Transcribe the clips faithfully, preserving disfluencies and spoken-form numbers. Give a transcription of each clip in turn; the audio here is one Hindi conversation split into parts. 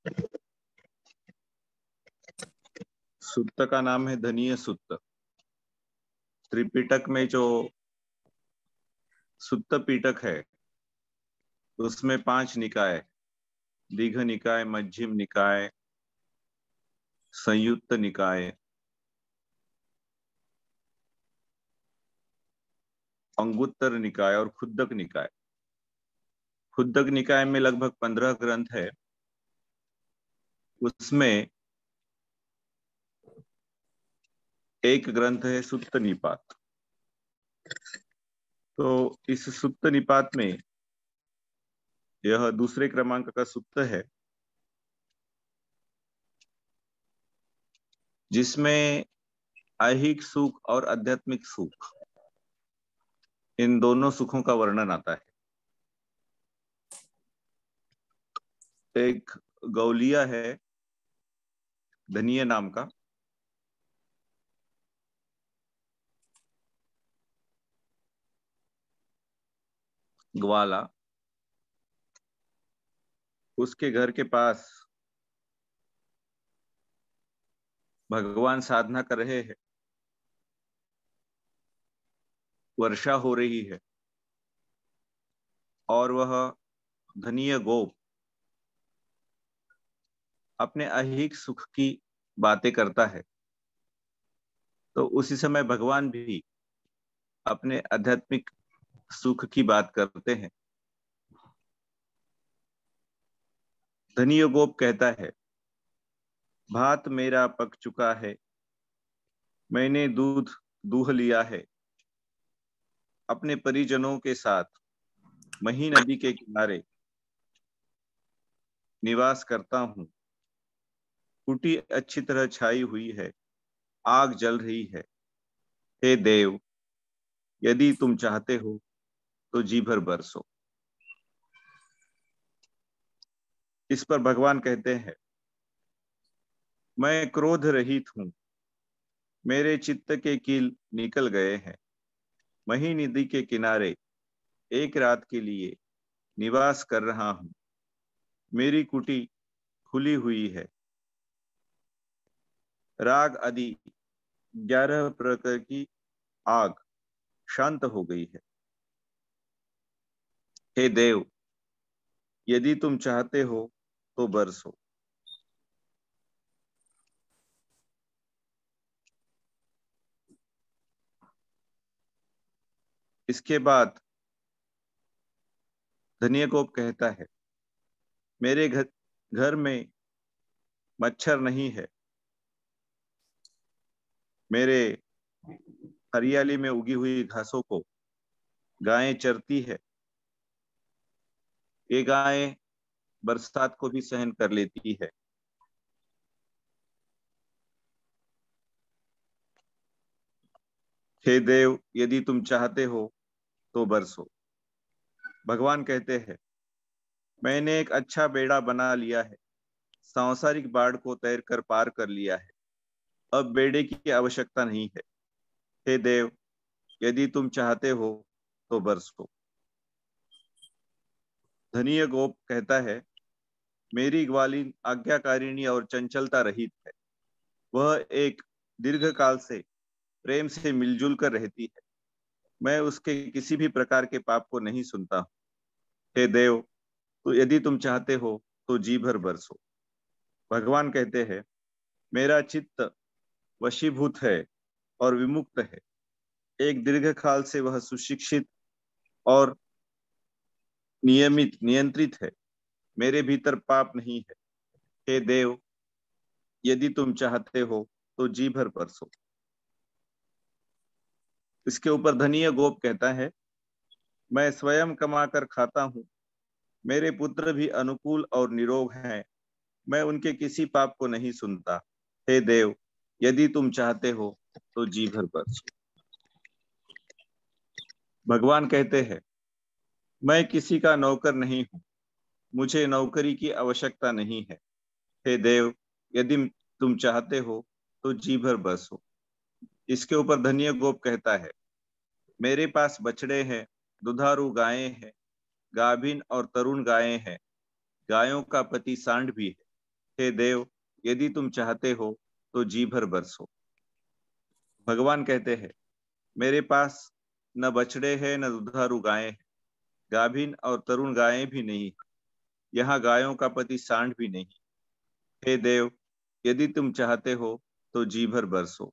सुत्त का नाम है धनीय सुत्त। त्रिपिटक में जो सुत्त पिटक है उसमें पांच निकाय, दीघ निकाय, मध्यम निकाय, संयुक्त निकाय, अंगुत्तर निकाय और खुद्दक निकाय। खुद्दक निकाय में लगभग पंद्रह ग्रंथ है। उसमें एक ग्रंथ है सुत्त निपात। तो इस सुत्त निपात में यह दूसरे क्रमांक का सुत्त है, जिसमें ऐहिक सुख और आध्यात्मिक सुख, इन दोनों सुखों का वर्णन आता है। एक गौलिया है धनीय नाम का, ग्वाला। उसके घर के पास भगवान साधना कर रहे हैं, वर्षा हो रही है और वह धनीय गोप अपने ऐहिक सुख की बातें करता है। तो उसी समय भगवान भी अपने आध्यात्मिक सुख की बात करते हैं। धनीय गोप कहता है, भात मेरा पक चुका है, मैंने दूध दूह लिया है, अपने परिजनों के साथ मही नदी के किनारे निवास करता हूँ। कुटी अच्छी तरह छाई हुई है, आग जल रही है। हे देव, यदि तुम चाहते हो तो जी भर बरसो। इस पर भगवान कहते हैं, मैं क्रोध रहित हूं, मेरे चित्त के कील निकल गए हैं। मही नदी के किनारे एक रात के लिए निवास कर रहा हूं। मेरी कुटी खुली हुई है। राग आदि ग्यारह प्रकार की आग शांत हो गई है। हे देव, यदि तुम चाहते हो तो बरसो। इसके बाद धनिय गोप कहता है, मेरे घर घर में मच्छर नहीं है, मेरे हरियाली में उगी हुई घासों को गायें चरती है। ये गायें बरसात को भी सहन कर लेती है। हे देव, यदि तुम चाहते हो तो बरसो। भगवान कहते हैं, मैंने एक अच्छा बेड़ा बना लिया है, सांसारिक बाढ़ को तैर कर पार कर लिया है। अब बेड़े की आवश्यकता नहीं है। हे देव, यदि तुम चाहते हो तो बरसो। धनीय गोप कहता है, मेरी ग्वालिन आज्ञाकारिणी और चंचलता रहित है। वह एक दीर्घ काल से प्रेम से मिलजुल कर रहती है। मैं उसके किसी भी प्रकार के पाप को नहीं सुनता हूँ। हे देव, तो यदि तुम चाहते हो तो जी भर बरसो। भगवान कहते हैं, मेरा चित्त वशीभूत है और विमुक्त है। एक दीर्घ काल से वह सुशिक्षित और नियमित नियंत्रित है। मेरे भीतर पाप नहीं है। हे देव, यदि तुम चाहते हो तो जी भर बरसो। इसके ऊपर धनीय गोप कहता है, मैं स्वयं कमा कर खाता हूँ। मेरे पुत्र भी अनुकूल और निरोग हैं। मैं उनके किसी पाप को नहीं सुनता। हे देव, यदि तुम चाहते हो तो जी भर बरसो। भगवान कहते हैं, मैं किसी का नौकर नहीं हूँ, मुझे नौकरी की आवश्यकता नहीं है। हे देव, यदि तुम चाहते हो तो जी भर बरसो। इसके ऊपर धनीय गोप कहता है, मेरे पास बछड़े हैं, दुधारू गायें हैं, गाभिन और तरुण गायें हैं। गायों का पति सांड भी है। हे देव, यदि तुम चाहते हो तो जी भर बरसो। भगवान कहते हैं, मेरे पास न बछड़े हैं न दुधारू गायें हैं, गाभिन और तरुण गायें भी नहीं, यहाँ गायों का पति सांड भी नहीं। हे देव, यदि तुम चाहते हो तो जी भर बरसो।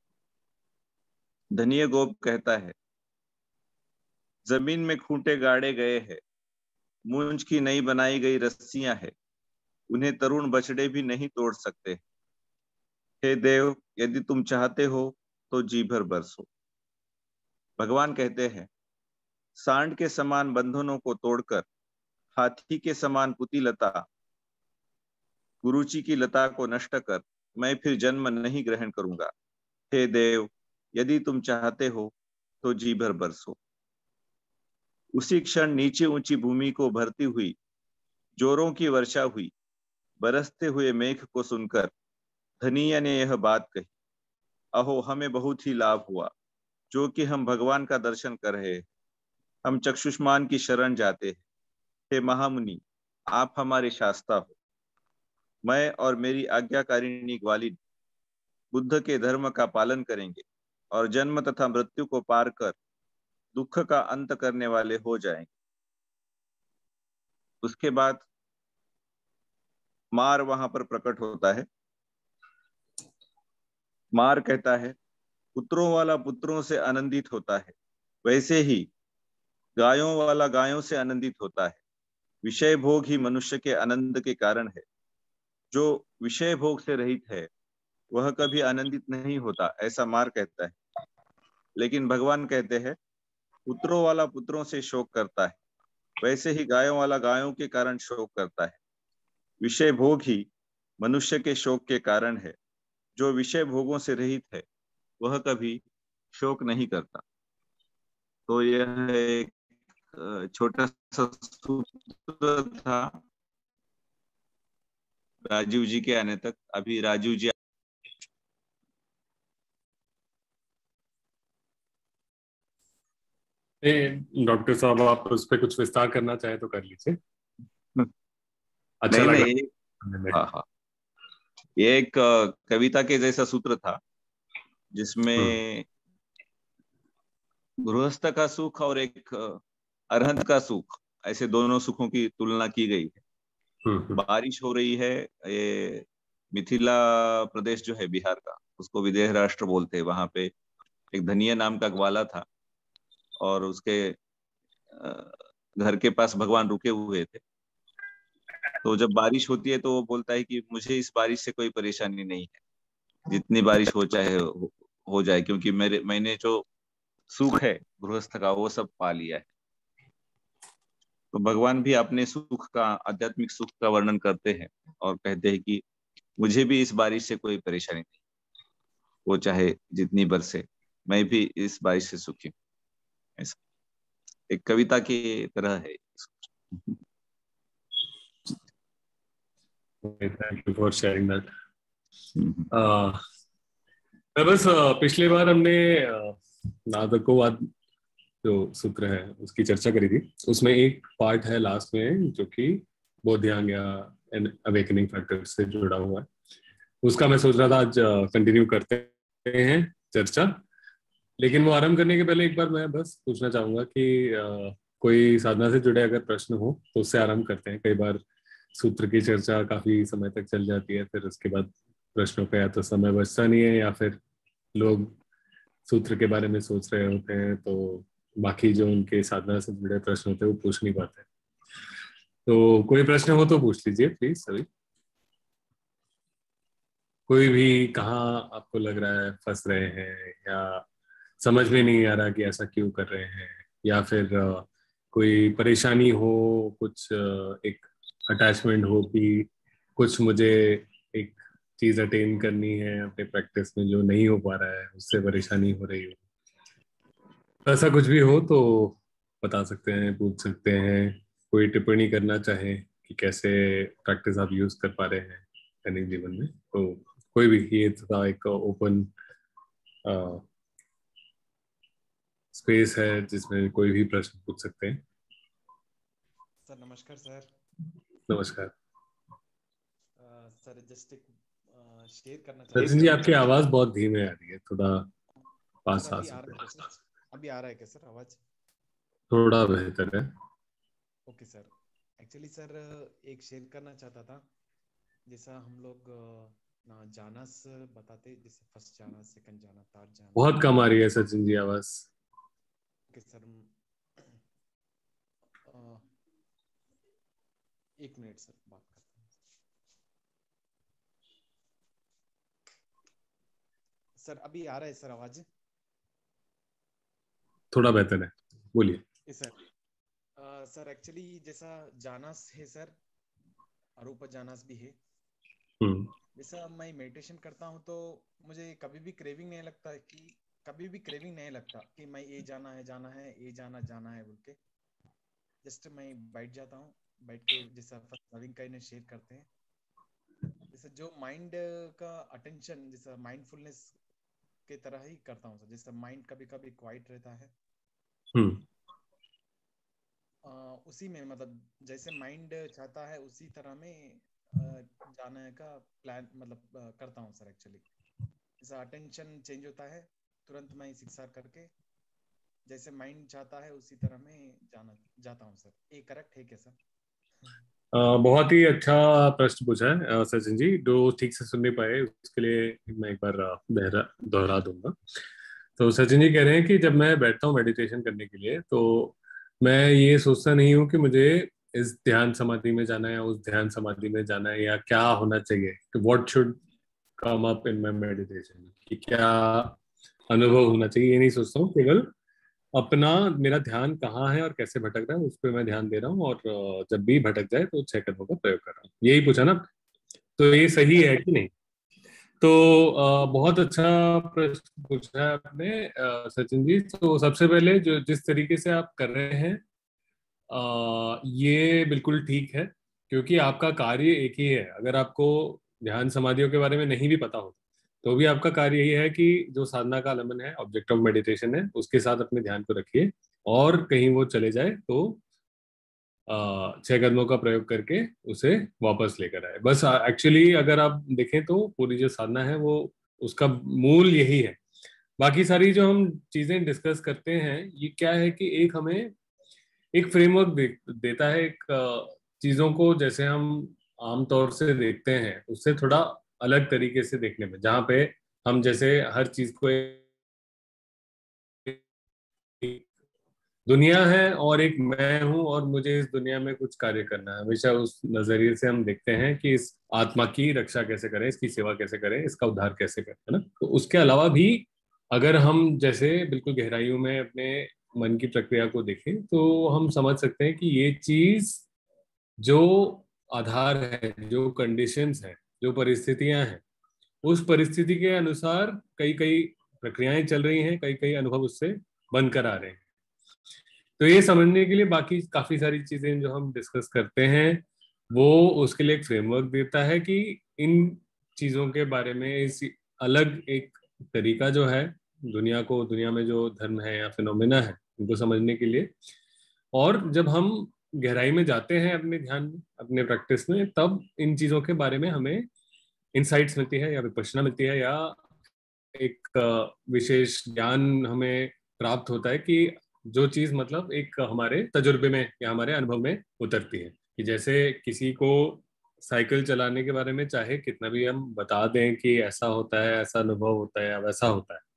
धनिय गोप कहता है, जमीन में खूंटे गाड़े गए हैं, मूंज की नई बनाई गई रस्सियां हैं, उन्हें तरुण बछड़े भी नहीं तोड़ सकते। हे देव, यदि तुम चाहते हो तो जी भर बरसो। भगवान कहते हैं, सांड के समान बंधनों को तोड़कर, हाथी के समान कुटिलता, गुरुची की लता को नष्ट कर मैं फिर जन्म नहीं ग्रहण करूंगा। हे देव, यदि तुम चाहते हो तो जी भर बरसो। उसी क्षण नीचे ऊंची भूमि को भरती हुई जोरों की वर्षा हुई। बरसते हुए मेघ को सुनकर धनिया ने यह बात कही, अहो, हमें बहुत ही लाभ हुआ, जो कि हम भगवान का दर्शन कर रहे हैं। हम चक्षुष्मान की शरण जाते हैं। हे महामुनि, आप हमारे शास्ता हो। मैं और मेरी आज्ञाकारिणी ग्वालिन बुद्ध के धर्म का पालन करेंगे और जन्म तथा मृत्यु को पार कर दुख का अंत करने वाले हो जाएंगे। उसके बाद मार वहां पर प्रकट होता है। मार कहता है, पुत्रों वाला पुत्रों से आनंदित होता है, वैसे ही गायों वाला गायों से आनंदित होता है। विषय भोग ही मनुष्य के आनंद के कारण है। जो विषय भोग से रहित है वह कभी आनंदित नहीं होता, ऐसा मार कहता है। लेकिन भगवान कहते हैं, पुत्रों वाला पुत्रों से शोक करता है, वैसे ही गायों वाला गायों के कारण शोक करता है। विषय भोग ही मनुष्य के शोक के कारण है। जो विषय भोगों से रहित है वह कभी शोक नहीं करता। तो यह एक अ, छोटा सा सूत्र था राजीव जी के आने तक। अभी राजीव जी डॉक्टर साहब, आप उस पर कुछ विस्तार करना चाहे तो कर लीजिए। अच्छा नहीं लगा नहीं, सुनने में। हाँ हाँ, ये एक अ, कविता के जैसा सूत्र था हम्म जिसमें गृहस्थ का सुख और एक अ, अरहंत का सुख, ऐसे दोनों सुखों की तुलना की गई है। हम्म हम्म बारिश हो रही है, ये मिथिला प्रदेश जो है बिहार का, उसको विदेह राष्ट्र बोलते हैं। वहां पे एक धनिया नाम का ग्वाला था और उसके अ, घर के पास भगवान रुके हुए थे। तो जब बारिश होती है तो वो बोलता है कि मुझे इस बारिश से कोई परेशानी नहीं है, जितनी बारिश हो चाहे हो, हो जाए, क्योंकि मेरे मैंने जो सुख है गृहस्थ का वो सब पा लिया है। तो भगवान भी अपने सुख का, आध्यात्मिक सुख का वर्णन करते हैं और कहते हैं कि मुझे भी इस बारिश से कोई परेशानी नहीं, वो चाहे जितनी बरसे, मैं भी इस बारिश से सुखी हूँ। ऐसा एक कविता की तरह है। Thank you for sharing that. Hmm, मैं बस अ, पिछली बार हमने अ, नादकोवाद जो सूत्र है उसकी चर्चा करी थी। उसमें एक पार्ट है लास्ट में जो कि बोधियांग या अवेकनिंग फैक्टर से जुड़ा हुआ है। उसका मैं सोच रहा था आज कंटिन्यू करते हैं चर्चा। लेकिन वो आरंभ करने के पहले एक बार मैं बस पूछना चाहूंगा कि अ, कोई साधना से जुड़े अगर प्रश्न हो तो उससे आरंभ करते हैं। कई बार सूत्र की चर्चा काफी समय तक चल जाती है, फिर उसके बाद प्रश्नों का या तो समय बचता नहीं है या फिर लोग सूत्र के बारे में सोच रहे होते हैं, तो बाकी जो उनके साधना से जुड़े प्रश्न होते हैं वो पूछ नहीं पाते। तो कोई प्रश्न हो तो पूछ लीजिए प्लीज सभी। कोई भी, कहाँ आपको लग रहा है फंस रहे हैं या समझ में नहीं आ रहा कि ऐसा क्यों कर रहे हैं, या फिर अ, कोई परेशानी हो, कुछ अ, एक अटैचमेंट हो कि कुछ मुझे एक चीज अटेन करनी है अपने प्रैक्टिस में जो नहीं हो पा रहा है, उससे परेशानी हो रही हो, तो ऐसा कुछ भी हो तो बता सकते हैं, पूछ सकते हैं। कोई टिप्पणी करना चाहे कि कैसे प्रैक्टिस आप यूज कर पा रहे हैं दैनिक जीवन में, तो कोई भी, ये थोड़ा एक ओपन स्पेस है जिसमें कोई भी प्रश्न पूछ सकते हैं। सर नमस्कार सर। नमस्कार। अ, सर जस्ट एक शेयर करना सचिन जी आपकी आवाज बहुत धीमे आ रही है, थोड़ा पास आ सकते हैं। अभी आ रहा है क्या सर आवाज? थोड़ा बेहतर है। ओके सर, एक्चुअली सर एक शेयर करना चाहता था, जैसा हम लोग ना जानास बताते, जैसे फर्स्ट जाना, सेकंड जाना, थर्ड जाना। बहुत कम आ रही है सचिन जी आवाज। ओके सर, एक मिनट सर बात करता हूँ। सर अभी आ रहा है सर आवाज? थोड़ा बेहतर है, बोलिए। सर सर एक्चुअली जैसा जानास है सर, अरूप जानास भी है। जैसा मैं मेडिटेशन करता हूँ तो मुझे कभी भी क्रेविंग नहीं लगता है कि कभी भी क्रेविंग नहीं लगता कि मैं ये जाना है जाना है ये जाना जाना है बोल के। जस्ट मैं बैठ जाता हूँ, बैठ के जैसा फर्स्ट नवीन का इन्हें शेयर करते हैं, जैसे जो माइंड का अटेंशन जैसा माइंडफुलनेस के तरह ही करता हूँ सर। जैसे माइंड कभी कभी क्वाइट रहता है, आ, उसी में मतलब जैसे माइंड चाहता है उसी तरह में जाने का प्लान मतलब करता हूँ सर। एक्चुअली जैसा अटेंशन चेंज होता है तुरंत मैं शिक्षा करके जैसे माइंड चाहता है उसी तरह में जाना जाता हूँ सर। ये करेक्ट है क्या सर? आ, बहुत ही अच्छा प्रश्न पूछा है सचिन जी। जो ठीक से सुन नहीं पाए उसके लिए मैं एक बार दोहरा दोहरा दूंगा। तो सचिन जी कह रहे हैं कि जब मैं बैठता हूँ मेडिटेशन करने के लिए तो मैं ये सोचता नहीं हूँ कि मुझे इस ध्यान समाधि में जाना है या उस ध्यान समाधि में जाना है या क्या होना चाहिए, what should come up in my meditation, कि क्या अनुभव होना चाहिए, ये नहीं सोचता हूँ। केवल अपना मेरा ध्यान कहाँ है और कैसे भटक रहा है उस पर मैं ध्यान दे रहा हूँ, और जब भी भटक जाए तो छह कदमों का प्रयोग कर रहा हूँ। यही पूछा ना? तो ये सही है कि नहीं? तो आ, बहुत अच्छा प्रश्न पूछा है आपने सचिन जी। तो सबसे पहले जो जिस तरीके से आप कर रहे हैं आ, ये बिल्कुल ठीक है, क्योंकि आपका कार्य एक ही है। अगर आपको ध्यान समाधियों के बारे में नहीं भी पता हो तो भी आपका कार्य यही है कि जो साधना का आलम्बन है, ऑब्जेक्ट ऑफ मेडिटेशन है, उसके साथ अपने ध्यान को रखिए, और कहीं वो चले जाए तो छह कदमों का प्रयोग करके उसे वापस लेकर आए। बस एक्चुअली अगर आप देखें तो पूरी जो साधना है वो उसका मूल यही है। बाकी सारी जो हम चीजें डिस्कस करते हैं ये क्या है कि एक हमें एक फ्रेमवर्क दे, देता है, एक चीजों को जैसे हम आमतौर से देखते हैं उससे थोड़ा अलग तरीके से देखने में, जहाँ पे हम जैसे हर चीज को दुनिया है और एक मैं हूं और मुझे इस दुनिया में कुछ कार्य करना है, हमेशा उस नजरिए से हम देखते हैं कि इस आत्मा की रक्षा कैसे करें, इसकी सेवा कैसे करें, इसका उद्धार कैसे करें, है ना? तो उसके अलावा भी अगर हम जैसे बिल्कुल गहराइयों में अपने मन की प्रक्रिया को देखें तो हम समझ सकते हैं कि ये चीज जो आधार है, जो कंडीशंस है, जो परिस्थितियां हैं, उस परिस्थिति के अनुसार कई कई प्रक्रियाएं चल रही हैं, कई कई अनुभव उससे बनकर आ रहे हैं। तो ये समझने के लिए बाकी काफी सारी चीजें जो हम डिस्कस करते हैं वो उसके लिए एक फ्रेमवर्क देता है कि इन चीजों के बारे में इस अलग एक तरीका जो है दुनिया को, दुनिया में जो धर्म है या फिनोमेना है उनको समझने के लिए। और जब हम गहराई में जाते हैं अपने ध्यान में, अपने प्रैक्टिस में, तब इन चीजों के बारे में हमें इंसाइट्स मिलती है या विपश्यना मिलती है या एक विशेष ज्ञान हमें प्राप्त होता है कि जो चीज मतलब एक हमारे तजुर्बे में या हमारे अनुभव में उतरती है। कि जैसे किसी को साइकिल चलाने के बारे में चाहे कितना भी हम बता दें कि ऐसा होता है, ऐसा अनुभव होता है या वैसा होता है,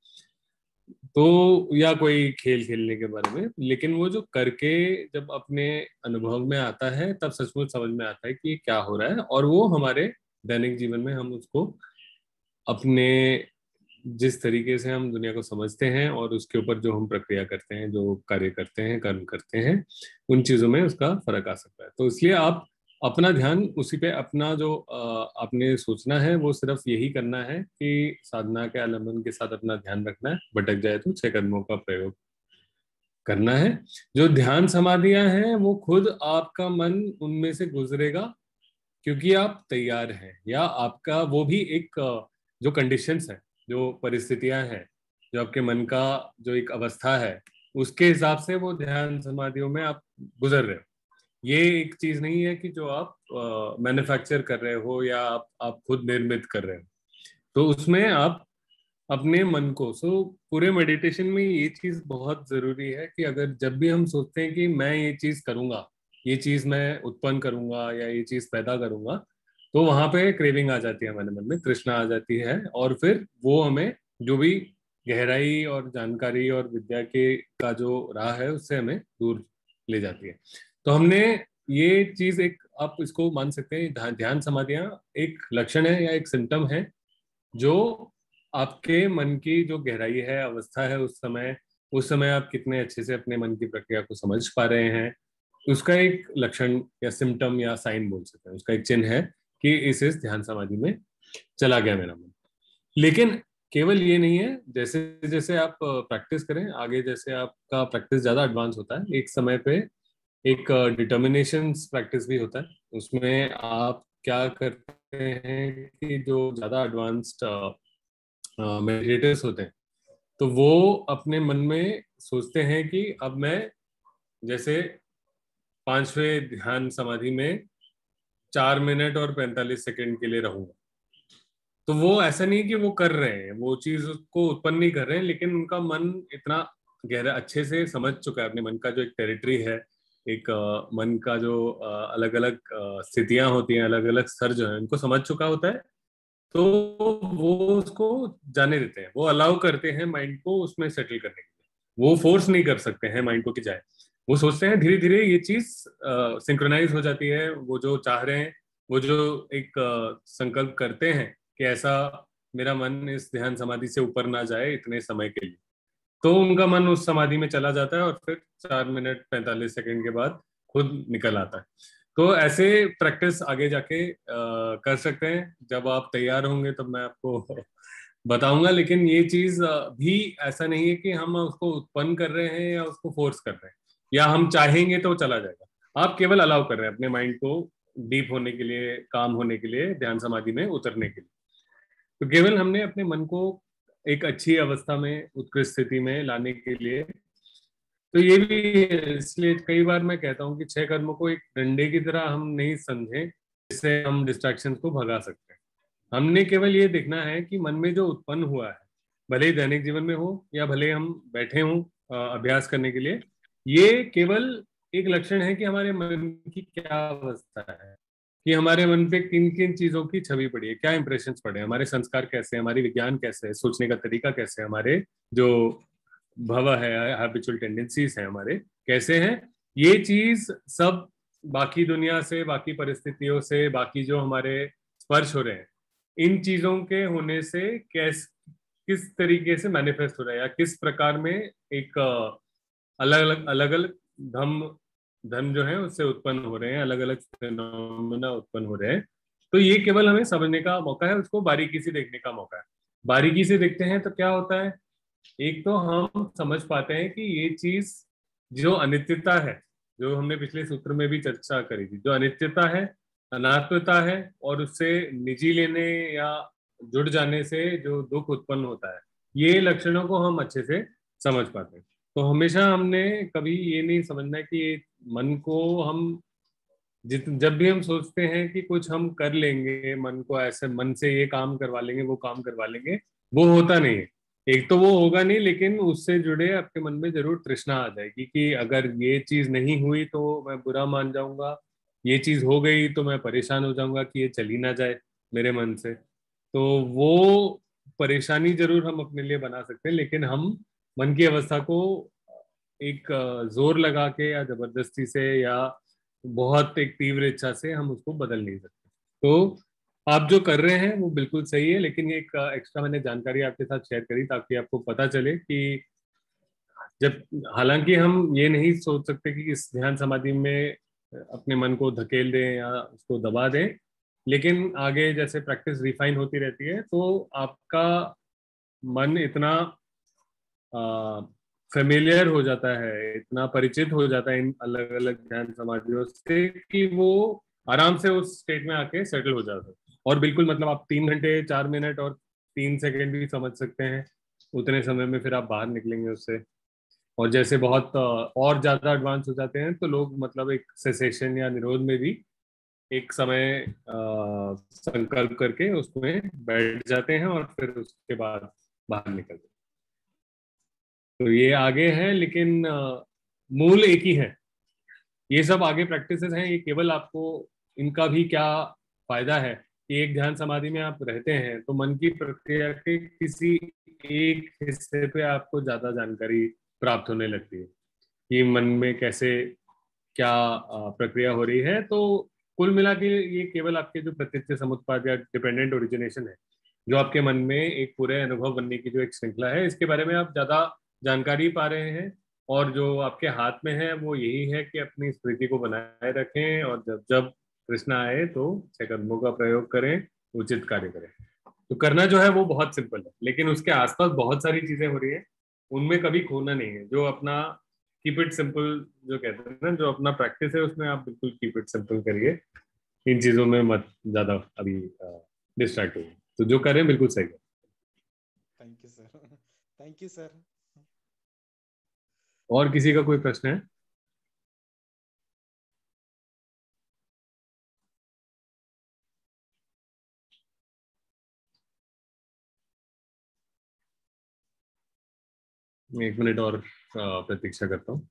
तो या कोई खेल खेलने के बारे में, लेकिन वो जो करके जब अपने अनुभव में आता है तब सचमुच समझ में आता है कि क्या हो रहा है, और वो हमारे दैनिक जीवन में हम उसको अपने जिस तरीके से हम दुनिया को समझते हैं और उसके ऊपर जो हम प्रक्रिया करते हैं, जो कार्य करते हैं, कर्म करते हैं, उन चीजों में उसका फर्क आ सकता है। तो इसलिए आप अपना ध्यान उसी पे, अपना जो आपने सोचना है वो सिर्फ यही करना है कि साधना के आलम्बन के साथ अपना ध्यान रखना है, भटक जाए तो छह कदमों का प्रयोग करना है। जो ध्यान समाधियां हैं वो खुद आपका मन उनमें से गुजरेगा क्योंकि आप तैयार हैं, या आपका वो भी एक जो कंडीशंस है, जो परिस्थितियां हैं, जो आपके मन का जो एक अवस्था है, उसके हिसाब से वो ध्यान समाधियों में आप गुजर रहे हो। ये एक चीज नहीं है कि जो आप मैन्युफैक्चर कर रहे हो या आप आप खुद निर्मित कर रहे हो। तो उसमें आप अपने मन को, सो पूरे मेडिटेशन में ये चीज बहुत जरूरी है कि अगर जब भी हम सोचते हैं कि मैं ये चीज करूंगा, ये चीज मैं उत्पन्न करूंगा या ये चीज पैदा करूंगा, तो वहां पे क्रेविंग आ जाती है हमारे मन में, तृष्णा आ जाती है, और फिर वो हमें जो भी गहराई और जानकारी और विद्या के का जो राह है उससे हमें दूर ले जाती है। तो हमने ये चीज एक, आप इसको मान सकते हैं, ध्यान समाधियां एक लक्षण है या एक सिम्टम है जो आपके मन की जो गहराई है, अवस्था है, उस समय उस समय आप कितने अच्छे से अपने मन की प्रक्रिया को समझ पा रहे हैं, उसका एक लक्षण या सिम्टम या साइन बोल सकते हैं, उसका एक चिन्ह है कि इस इस ध्यान समाधि में चला गया मेरा मन। लेकिन केवल ये नहीं है, जैसे जैसे आप प्रैक्टिस करें आगे, जैसे आपका प्रैक्टिस ज्यादा एडवांस होता है, एक समय पे एक डिटर्मिनेशन प्रैक्टिस भी होता है। उसमें आप क्या करते हैं कि जो ज्यादा एडवांस्ड मेडिटेटर्स होते हैं, तो वो अपने मन में सोचते हैं कि अब मैं जैसे पांचवें ध्यान समाधि में चार मिनट और पैंतालीस सेकंड के लिए रहूंगा। तो वो ऐसा नहीं कि वो कर रहे हैं, वो चीज को उत्पन्न नहीं कर रहे हैं, लेकिन उनका मन इतना गहरा अच्छे से समझ चुका है अपने मन का जो एक टेरिटरी है, एक आ, मन का जो अलग अलग स्थितियां होती हैं, अलग अलग स्तर जो है उनको समझ चुका होता है। तो वो उसको जाने देते हैं, वो अलाउ करते हैं माइंड को उसमें सेटल करने के लिए। वो फोर्स नहीं कर सकते हैं माइंड को कि जाए, वो सोचते हैं धीरे धीरे ये चीज सिंक्रोनाइज हो जाती है। वो जो चाह रहे हैं, वो जो एक आ, संकल्प करते हैं कि ऐसा मेरा मन इस ध्यान समाधि से ऊपर ना जाए इतने समय के लिए, तो उनका मन उस समाधि में चला जाता है और फिर चार मिनट पैंतालीस सेकंड के बाद खुद निकल आता है। तो ऐसे प्रैक्टिस आगे जाके आ, कर सकते हैं। जब आप तैयार होंगे तब मैं आपको बताऊंगा। लेकिन ये चीज भी ऐसा नहीं है कि हम उसको उत्पन्न कर रहे हैं या उसको फोर्स कर रहे हैं या हम चाहेंगे तो चला जाएगा। आप केवल अलाउ कर रहे हैं अपने माइंड को डीप होने के लिए, काम होने के लिए, ध्यान समाधि में उतरने के लिए। तो केवल हमने अपने मन को एक अच्छी अवस्था में, उत्कृष्ट स्थिति में लाने के लिए, तो ये भी इसलिए कई बार मैं कहता हूँ कि छह कर्मों को एक डंडे की तरह हम नहीं समझें जिससे हम डिस्ट्रैक्शन को भगा सकते हैं। हमने केवल ये देखना है कि मन में जो उत्पन्न हुआ है, भले ही दैनिक जीवन में हो या भले हम बैठे हों अभ्यास करने के लिए, ये केवल एक लक्षण है कि हमारे मन की क्या अवस्था है, कि हमारे मन पे किन किन चीजों की छवि पड़ी है, क्या इंप्रेशंस पड़े, हमारे संस्कार कैसे हैं, हमारी विज्ञान कैसे है, सोचने का तरीका कैसे है, हमारे जो भव है, हैबिचुअल टेंडेंसीज हैं हमारे कैसे हैं। ये चीज सब बाकी दुनिया से, बाकी परिस्थितियों से, बाकी जो हमारे स्पर्श हो रहे हैं, इन चीजों के होने से कैस किस तरीके से मैनिफेस्ट हो रहा है या किस प्रकार में एक अलग अलग अलग अलग धम धर्म जो है उससे उत्पन्न हो रहे हैं, अलग अलग फिनोमेना उत्पन्न हो रहे हैं। तो ये केवल हमें समझने का मौका है, उसको बारीकी से देखने का मौका है। बारीकी से देखते हैं तो क्या होता है, एक तो हम समझ पाते हैं कि ये चीज जो अनित्यता है, जो हमने पिछले सूत्र में भी चर्चा करी थी, जो अनित्यता है, अनात्मता है, और उससे निजी लेने या जुड़ जाने से जो दुख उत्पन्न होता है, ये लक्षणों को हम अच्छे से समझ पाते हैं। तो हमेशा हमने कभी ये नहीं समझना है कि मन को हम जित जब भी हम सोचते हैं कि कुछ हम कर लेंगे, मन को ऐसे मन से ये काम करवा लेंगे, वो काम करवा लेंगे, वो होता नहीं है। एक तो वो होगा नहीं, लेकिन उससे जुड़े आपके मन में जरूर तृष्णा आ जाएगी कि अगर ये चीज नहीं हुई तो मैं बुरा मान जाऊंगा, ये चीज हो गई तो मैं परेशान हो जाऊंगा कि ये चली ना जाए मेरे मन से। तो वो परेशानी जरूर हम अपने लिए बना सकते हैं, लेकिन हम मन की अवस्था को एक जोर लगा के या जबरदस्ती से या बहुत एक तीव्र इच्छा से हम उसको बदल नहीं सकते। तो आप जो कर रहे हैं वो बिल्कुल सही है, लेकिन ये एक एक्स्ट्रा मैंने जानकारी आपके साथ शेयर करी ताकि आपको पता चले कि जब, हालांकि हम ये नहीं सोच सकते कि इस ध्यान समाधि में अपने मन को धकेल दें या उसको दबा दें, लेकिन आगे जैसे प्रैक्टिस रिफाइन होती रहती है तो आपका मन इतना फेमिलियर हो जाता है, इतना परिचित हो जाता है इन अलग अलग ध्यान समाधियों से कि वो आराम से उस स्टेट में आके सेटल हो जाता है। और बिल्कुल मतलब आप तीन घंटे चार मिनट और तीन सेकंड भी समझ सकते हैं, उतने समय में फिर आप बाहर निकलेंगे उससे। और जैसे बहुत और ज्यादा एडवांस हो जाते हैं तो लोग मतलब एक सेसेशन या निरोध में भी एक समय अ, संकल्प करके उसमें बैठ जाते हैं और फिर उसके बाद बाहर निकलते हैं। तो ये आगे है, लेकिन अ, मूल एक ही है। ये सब आगे प्रैक्टिसेस हैं, ये केवल आपको इनका भी क्या फायदा है कि एक ध्यान समाधि में आप रहते हैं तो मन की प्रक्रिया के किसी एक हिस्से पे आपको ज्यादा जानकारी प्राप्त होने लगती है कि मन में कैसे क्या अ, प्रक्रिया हो रही है। तो कुल मिला के ये केवल आपके जो प्रत्यक्ष समुत्पाद या डिपेंडेंट ओरिजिनेशन है, जो आपके मन में एक पूरे अनुभव बनने की जो एक श्रृंखला है, इसके बारे में आप ज्यादा जानकारी पा रहे हैं। और जो आपके हाथ में है वो यही है कि अपनी स्मृति को बनाए रखें और जब जब कृष्ण आए तो छह कदमों का प्रयोग करें, उचित कार्य करें। तो करना जो है वो बहुत सिंपल है, लेकिन उसके आसपास बहुत सारी चीजें हो रही है, उनमें कभी खोना नहीं है। जो अपना कीप इट सिंपल जो कहते हैं ना, जो अपना प्रैक्टिस है उसमें आप बिल्कुल कीप इट सिंपल करिए, इन चीजों में मत ज्यादा अभी डिस्ट्रैक्ट हो। तो जो करें बिल्कुल सही है। Thank you sir, thank you sir. और किसी का कोई प्रश्न है? मैं एक मिनट और प्रतीक्षा करता हूँ।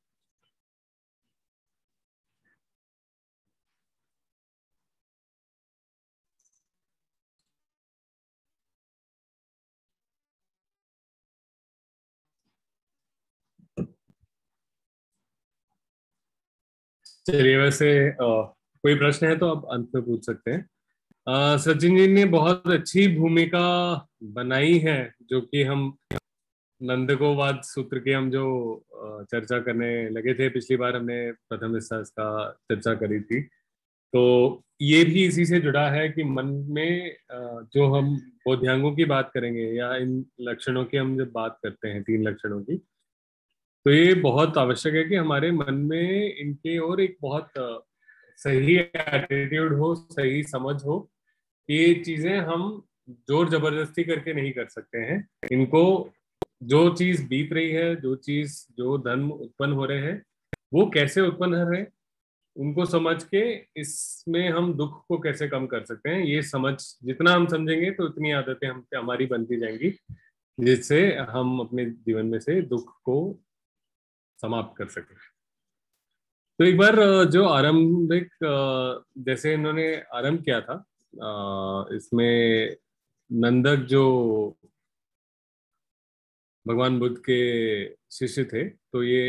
चलिए, वैसे आ, कोई प्रश्न है तो आप अंत में पूछ सकते हैं। आ, सचिन जी ने बहुत अच्छी भूमिका बनाई है, जो कि हम नंदगोवाद सूत्र की हम जो आ, चर्चा करने लगे थे पिछली बार, हमने प्रथम हिस्सा इसका चर्चा करी थी। तो ये भी इसी से जुड़ा है कि मन में आ, जो हम बोध्यांगों की बात करेंगे या इन लक्षणों की हम जब बात करते हैं, तीन लक्षणों की, तो ये बहुत आवश्यक है कि हमारे मन में इनके और एक बहुत अ, सही एटीट्यूड हो, सही समझ हो। ये चीजें हम जोर जबरदस्ती करके नहीं कर सकते हैं इनको। जो चीज बीत रही है, जो चीज जो धर्म उत्पन्न हो रहे हैं, वो कैसे उत्पन्न हो रहे हैं, उनको समझ के इसमें हम दुख को कैसे कम कर सकते हैं, ये समझ जितना हम समझेंगे तो उतनी आदतें हम हमारी बनती जाएंगी, जिससे हम अपने जीवन में से दुख को समाप्त कर सकें। तो एक बार अ, जो आरंभिक अ, जैसे इन्होंने आरंभ किया था, अ, इसमें नंदक जो भगवान बुद्ध के शिष्य थे, तो ये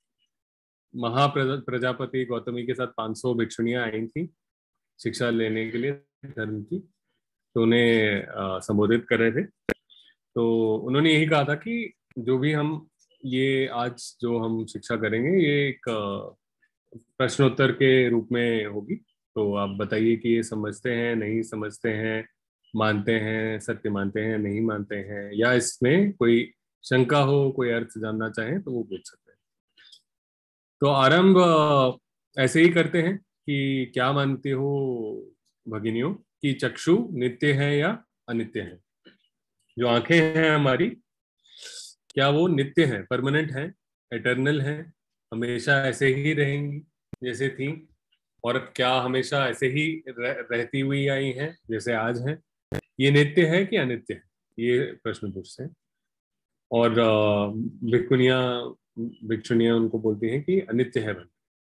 महाप्रजापति गौतमी के साथ पाँच सौ भिक्षुणियां आई थी शिक्षा लेने के लिए धर्म की। तो उन्हें अ, संबोधित कर रहे थे। तो उन्होंने यही कहा था कि जो भी हम ये आज जो हम शिक्षा करेंगे, ये एक अ, प्रश्नोत्तर के रूप में होगी। तो आप बताइए कि ये समझते हैं, नहीं समझते हैं, मानते हैं, सत्य मानते हैं, नहीं मानते हैं, या इसमें कोई शंका हो, कोई अर्थ जानना चाहें तो वो पूछ सकते हैं। तो आरंभ अ, ऐसे ही करते हैं कि क्या मानते हो भगिनियों कि चक्षु नित्य है या अनित्य है? जो आंखें हैं हमारी, क्या वो नित्य है, परमानेंट है, एटर्नल है, हमेशा ऐसे ही रहेंगी जैसे थी? और क्या हमेशा ऐसे ही रह, रहती हुई आई हैं जैसे आज हैं? ये नित्य है कि अनित्य है, ये प्रश्न पूछते हैं। और भिक्षुनिया भिक्षुनिया उनको बोलती हैं कि अनित्य है।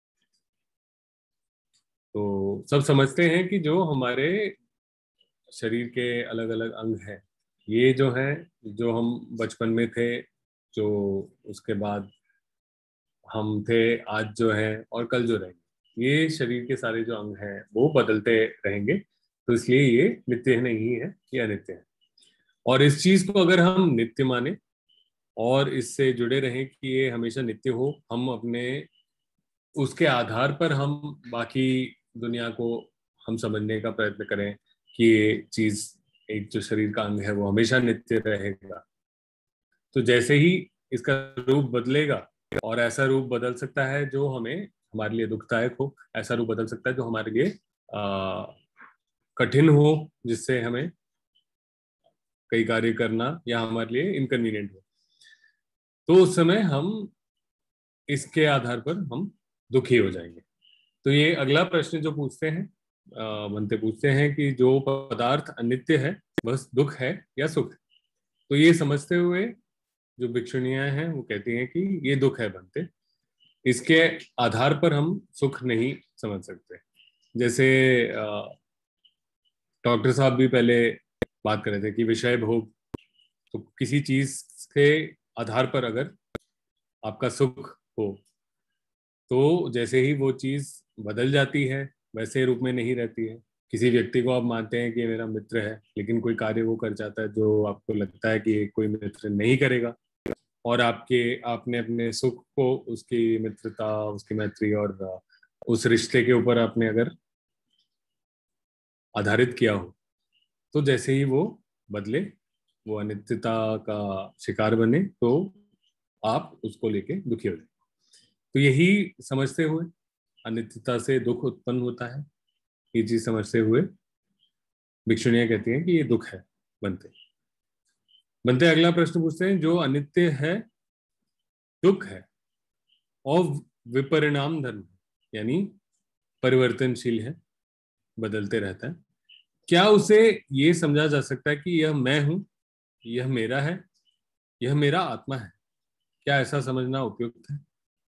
तो सब समझते हैं कि जो हमारे शरीर के अलग अलग अंग हैं, ये जो हैं, जो हम बचपन में थे, जो उसके बाद हम थे, आज जो है और कल जो रहेंगे, ये शरीर के सारे जो अंग हैं वो बदलते रहेंगे। तो इसलिए ये नित्य नहीं है, ये अनित्य है। और इस चीज को अगर हम नित्य माने और इससे जुड़े रहें कि ये हमेशा नित्य हो, हम अपने उसके आधार पर हम बाकी दुनिया को हम समझने का प्रयत्न करें कि ये चीज, एक जो शरीर का अंग है वो हमेशा नित्य रहेगा। तो जैसे ही इसका रूप बदलेगा, और ऐसा रूप बदल सकता है जो हमें हमारे लिए दुखदायक हो, ऐसा रूप बदल सकता है जो हमारे लिए आ, कठिन हो, जिससे हमें कई कार्य करना या हमारे लिए इनकन्वीनियंट हो, तो उस समय हम इसके आधार पर हम दुखी हो जाएंगे। तो ये अगला प्रश्न जो पूछते हैं बनते पूछते हैं कि जो पदार्थ अनित्य है वह दुख है या सुख है। तो ये समझते हुए जो भिक्षुणियां हैं वो कहती हैं कि ये दुख है बनते, इसके आधार पर हम सुख नहीं समझ सकते। जैसे डॉक्टर साहब भी पहले बात कर रहे थे कि विषय भोग, तो किसी चीज के आधार पर अगर आपका सुख हो तो जैसे ही वो चीज बदल जाती है वैसे रूप में नहीं रहती है। किसी व्यक्ति को आप मानते हैं कि ये मेरा मित्र है, लेकिन कोई कार्य वो कर जाता है जो आपको लगता है कि कोई मित्र नहीं करेगा, और आपके आपने अपने सुख को उसकी मित्रता, उसकी मैत्री और उस रिश्ते के ऊपर आपने अगर आधारित किया हो, तो जैसे ही वो बदले, वो अनित्यता का शिकार बने, तो आप उसको लेके दुखी हो जाए। तो यही समझते हुए अनित्यता से दुख उत्पन्न होता है, ये चीज समझते हुए भिक्षुणियां कहती हैं कि ये दुख है बनते बनते अगला प्रश्न पूछते हैं, जो अनित्य है, दुख है और विपरिणाम धर्म, यानी परिवर्तनशील है, बदलते रहता है, क्या उसे ये समझा जा सकता है कि यह मैं हूं, यह मेरा है, यह मेरा आत्मा है? क्या ऐसा समझना उपयुक्त है?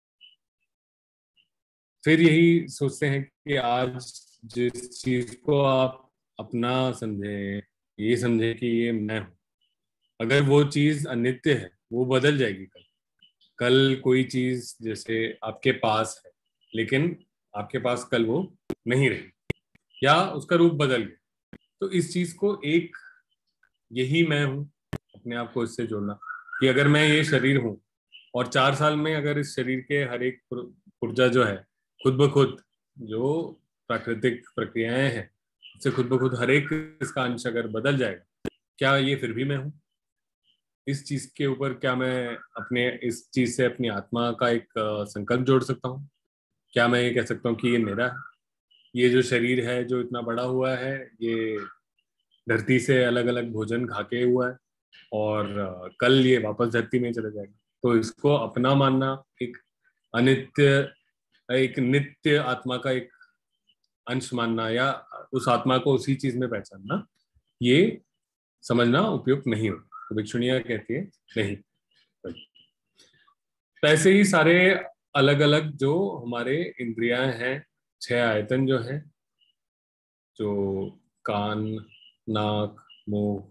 फिर यही सोचते हैं कि आज जिस चीज को आप अपना समझे, ये समझे कि ये मैं हूं, अगर वो चीज अनित्य है, वो बदल जाएगी। कल कल कोई चीज जैसे आपके पास है, लेकिन आपके पास कल वो नहीं रही, या उसका रूप बदल गया, तो इस चीज को एक यही मैं हूं, अपने आप को इससे जोड़ना कि अगर मैं ये शरीर हूं और चार साल में अगर इस शरीर के हर एक पुर्जा जो है खुद ब खुद, जो प्राकृतिक प्रक्रियाएं हैं उससे खुद ब खुद हर एक इसका अंश अगर बदल जाएगा, क्या ये फिर भी मैं हूं? इस चीज के ऊपर क्या मैं अपने इस चीज से अपनी आत्मा का एक संकल्प जोड़ सकता हूँ? क्या मैं ये कह सकता हूँ कि ये मेरा है? ये जो शरीर है जो इतना बड़ा हुआ है, ये धरती से अलग अलग भोजन खाके हुआ है और कल ये वापस धरती में चला जाएगा। तो इसको अपना मानना, एक अनित्य, एक नित्य आत्मा का एक अंश मानना, या उस आत्मा को उसी चीज में पहचानना, ये समझना उपयुक्त नहीं होता। तो भिक्षुणियां कहती है नहीं। ऐसे ही सारे अलग अलग जो हमारे इंद्रियां हैं, छह आयतन जो हैं, जो कान, नाक, मुंह,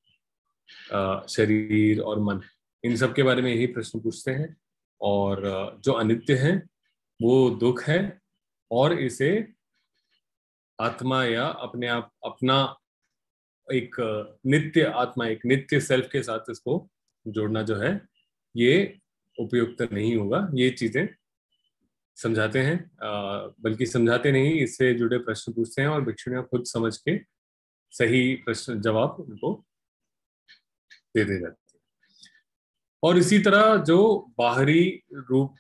शरीर और मन, इन सब के बारे में यही प्रश्न पूछते हैं। और जो अनित्य है वो दुख है, और इसे आत्मा या अपने आप अपना एक नित्य आत्मा, एक नित्य सेल्फ के साथ इसको जोड़ना जो है ये उपयुक्त नहीं होगा। ये चीजें समझाते हैं, बल्कि समझाते नहीं, इससे जुड़े प्रश्न पूछते हैं और भिक्षुणियां खुद समझ के सही प्रश्न जवाब उनको दे दे जाते हैं। और इसी तरह जो बाहरी रूप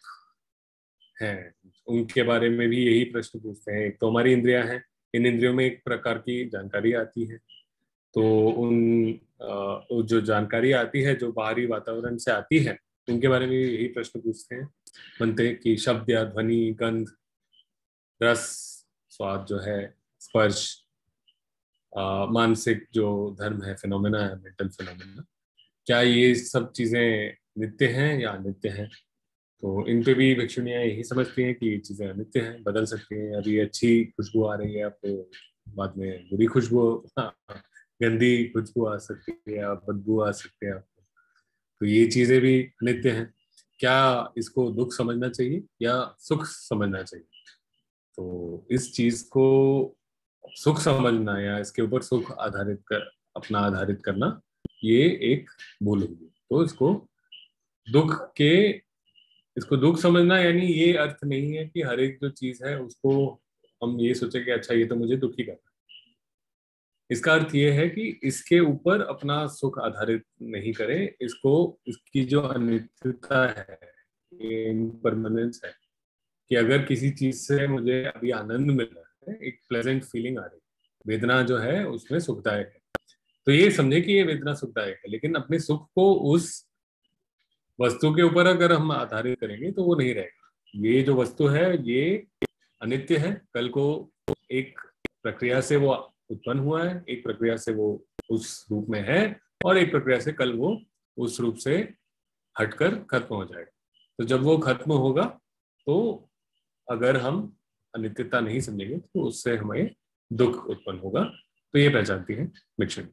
हैं उनके बारे में भी यही प्रश्न पूछते हैं। एक तो हमारी इंद्रियां हैं, इन इंद्रियों में एक प्रकार की जानकारी आती है, तो उन जो जानकारी आती है जो बाहरी वातावरण से आती है, उनके बारे में यही प्रश्न पूछते हैं बनते कि शब्द या ध्वनि, गंध, रस, स्वाद जो है, स्पर्श, मानसिक जो धर्म है, फिनोमेना है, मेंटल फिनोमेना, क्या ये सब चीजें नित्य हैं या अनित्य हैं? तो इन पे भी भिक्षुणियां यही समझती हैं कि ये चीजें अनित्य हैं, बदल सकती हैं। अभी अच्छी खुशबू आ रही है आपको, बाद में बुरी खुशबू, गंदी खुशबू आ सकती है, बदबू आ सकती है आपको। तो ये चीजें भी नित्य हैं। क्या इसको दुख समझना चाहिए या सुख समझना चाहिए? तो इस चीज को सुख समझना या इसके ऊपर सुख आधारित कर अपना आधारित करना, ये एक भूल होगी। तो इसको दुख के इसको दुख समझना यानी ये अर्थ नहीं है कि हर एक जो चीज है उसको हम ये सोचे कि अच्छा ये तो मुझे दुखी कर रहा है। इसका अर्थ ये है कि इसके ऊपर अपना सुख आधारित नहीं करें, इसको इसकी जो अनित्यता है, इम्परमानेंस है, कि अगर किसी चीज से मुझे अभी आनंद मिल रहा है, एक प्लेजेंट फीलिंग आ रही है, वेदना जो है उसमें सुखदायक है, तो ये समझे कि ये वेदना सुखदायक है, लेकिन अपने सुख को उस वस्तु के ऊपर अगर हम आधारित करेंगे तो वो नहीं रहेगा। ये जो वस्तु है ये अनित्य है, कल को एक प्रक्रिया से वो उत्पन्न हुआ है, एक प्रक्रिया से वो उस रूप में है, और एक प्रक्रिया से कल वो उस रूप से हटकर खत्म हो जाएगा। तो जब वो खत्म होगा तो अगर हम अनित्यता नहीं समझेंगे तो उससे हमें दुख उत्पन्न होगा। तो ये पहचानती है भिक्षुणी।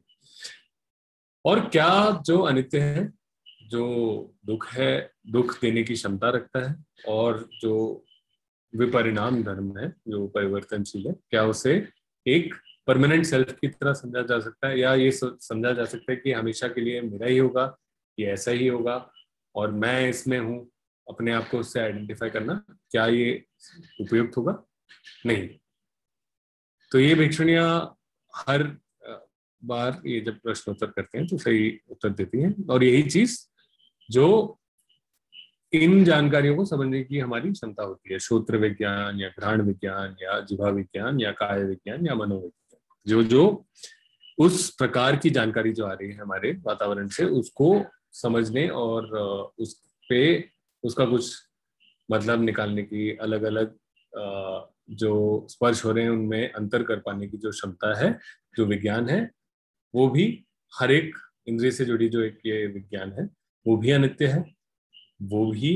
और क्या जो अनित्य है, जो दुख है, दुख देने की क्षमता रखता है, और जो विपरिणाम धर्म है, जो परिवर्तनशील है, क्या उसे एक परमानेंट सेल्फ की तरह समझा जा सकता है, या ये समझा जा सकता है कि हमेशा के लिए मेरा ही होगा, ये ऐसा ही होगा और मैं इसमें हूँ, अपने आप को उससे आइडेंटिफाई करना, क्या ये उपयुक्त होगा? नहीं। तो ये भिक्षुणियां हर बार ये जब प्रश्नोत्तर करते हैं तो सही उत्तर देती हैं, और यही चीज जो इन जानकारियों को समझने की हमारी क्षमता होती है, श्रोत्र विज्ञान या घ्राण विज्ञान या जिह्वा विज्ञान या काय विज्ञान या मनोविज्ञान, जो जो उस प्रकार की जानकारी जो आ रही है हमारे वातावरण से, उसको समझने और उस पे उसका कुछ मतलब निकालने की, अलग अलग जो स्पर्श हो रहे हैं उनमें अंतर कर पाने की जो क्षमता है, जो विज्ञान है, वो भी हर एक इंद्रिय से जुड़ी जो एक ये विज्ञान है वो भी अनित्य है, वो भी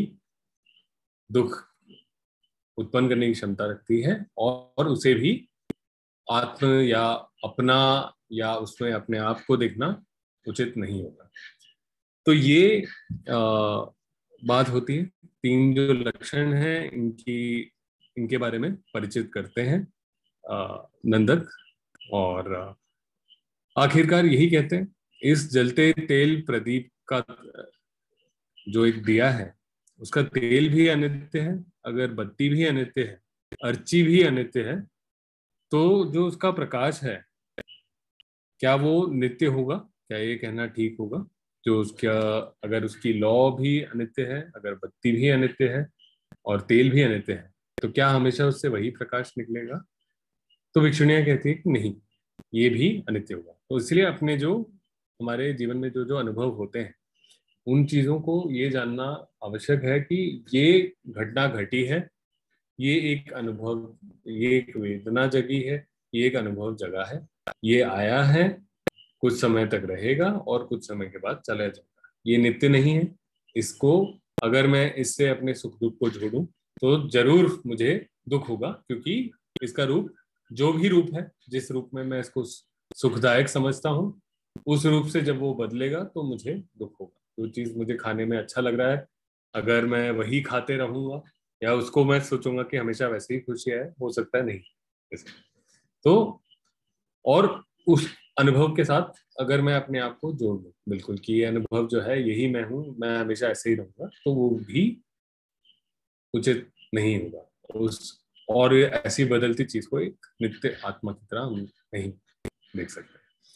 दुख उत्पन्न करने की क्षमता रखती है, और उसे भी आत्म या अपना या उसमें अपने आप को देखना उचित नहीं होगा। तो ये आ, बात होती है। तीन जो लक्षण हैं इनकी इनके बारे में परिचित करते हैं आ, नंदक, और आखिरकार यही कहते हैं, इस जलते तेल प्रदीप का जो एक दिया है उसका तेल भी अनित्य है, अगर बत्ती भी अनित्य है, अर्ची भी अनित्य है, तो जो उसका प्रकाश है क्या वो नित्य होगा? क्या ये कहना ठीक होगा? जो उसका अगर उसकी लौ भी अनित्य है, अगर बत्ती भी अनित्य है और तेल भी अनित्य है, तो क्या हमेशा उससे वही प्रकाश निकलेगा? तो भिक्षुणियां कहती है कि नहीं, ये भी अनित्य होगा। तो इसलिए अपने जो हमारे जीवन में जो जो अनुभव होते हैं उन चीजों को ये जानना आवश्यक है कि ये घटना घटी है, ये एक अनुभव, ये एक वेदना जगी है, ये एक अनुभव जगा है, ये आया है, कुछ समय तक रहेगा और कुछ समय के बाद चला जाएगा, ये नित्य नहीं है। इसको अगर मैं इससे अपने सुख दुख को जोड़ूं तो जरूर मुझे दुख होगा, क्योंकि इसका रूप जो भी रूप है, जिस रूप में मैं इसको सुखदायक समझता हूँ, उस रूप से जब वो बदलेगा तो मुझे दुख होगा। जो चीज मुझे खाने में अच्छा लग रहा है, अगर मैं वही खाते रहूंगा या उसको मैं सोचूंगा कि हमेशा वैसे ही खुशी है, हो सकता है नहीं। तो और उस अनुभव के साथ अगर मैं अपने आप को जोड़ लूं बिल्कुल कि ये अनुभव जो है यही मैं हूं, मैं हमेशा ऐसे ही रहूंगा, तो वो भी उचित नहीं होगा। उस और ऐसी बदलती चीज को एक नित्य आत्मा की तरह हम नहीं देख सकते।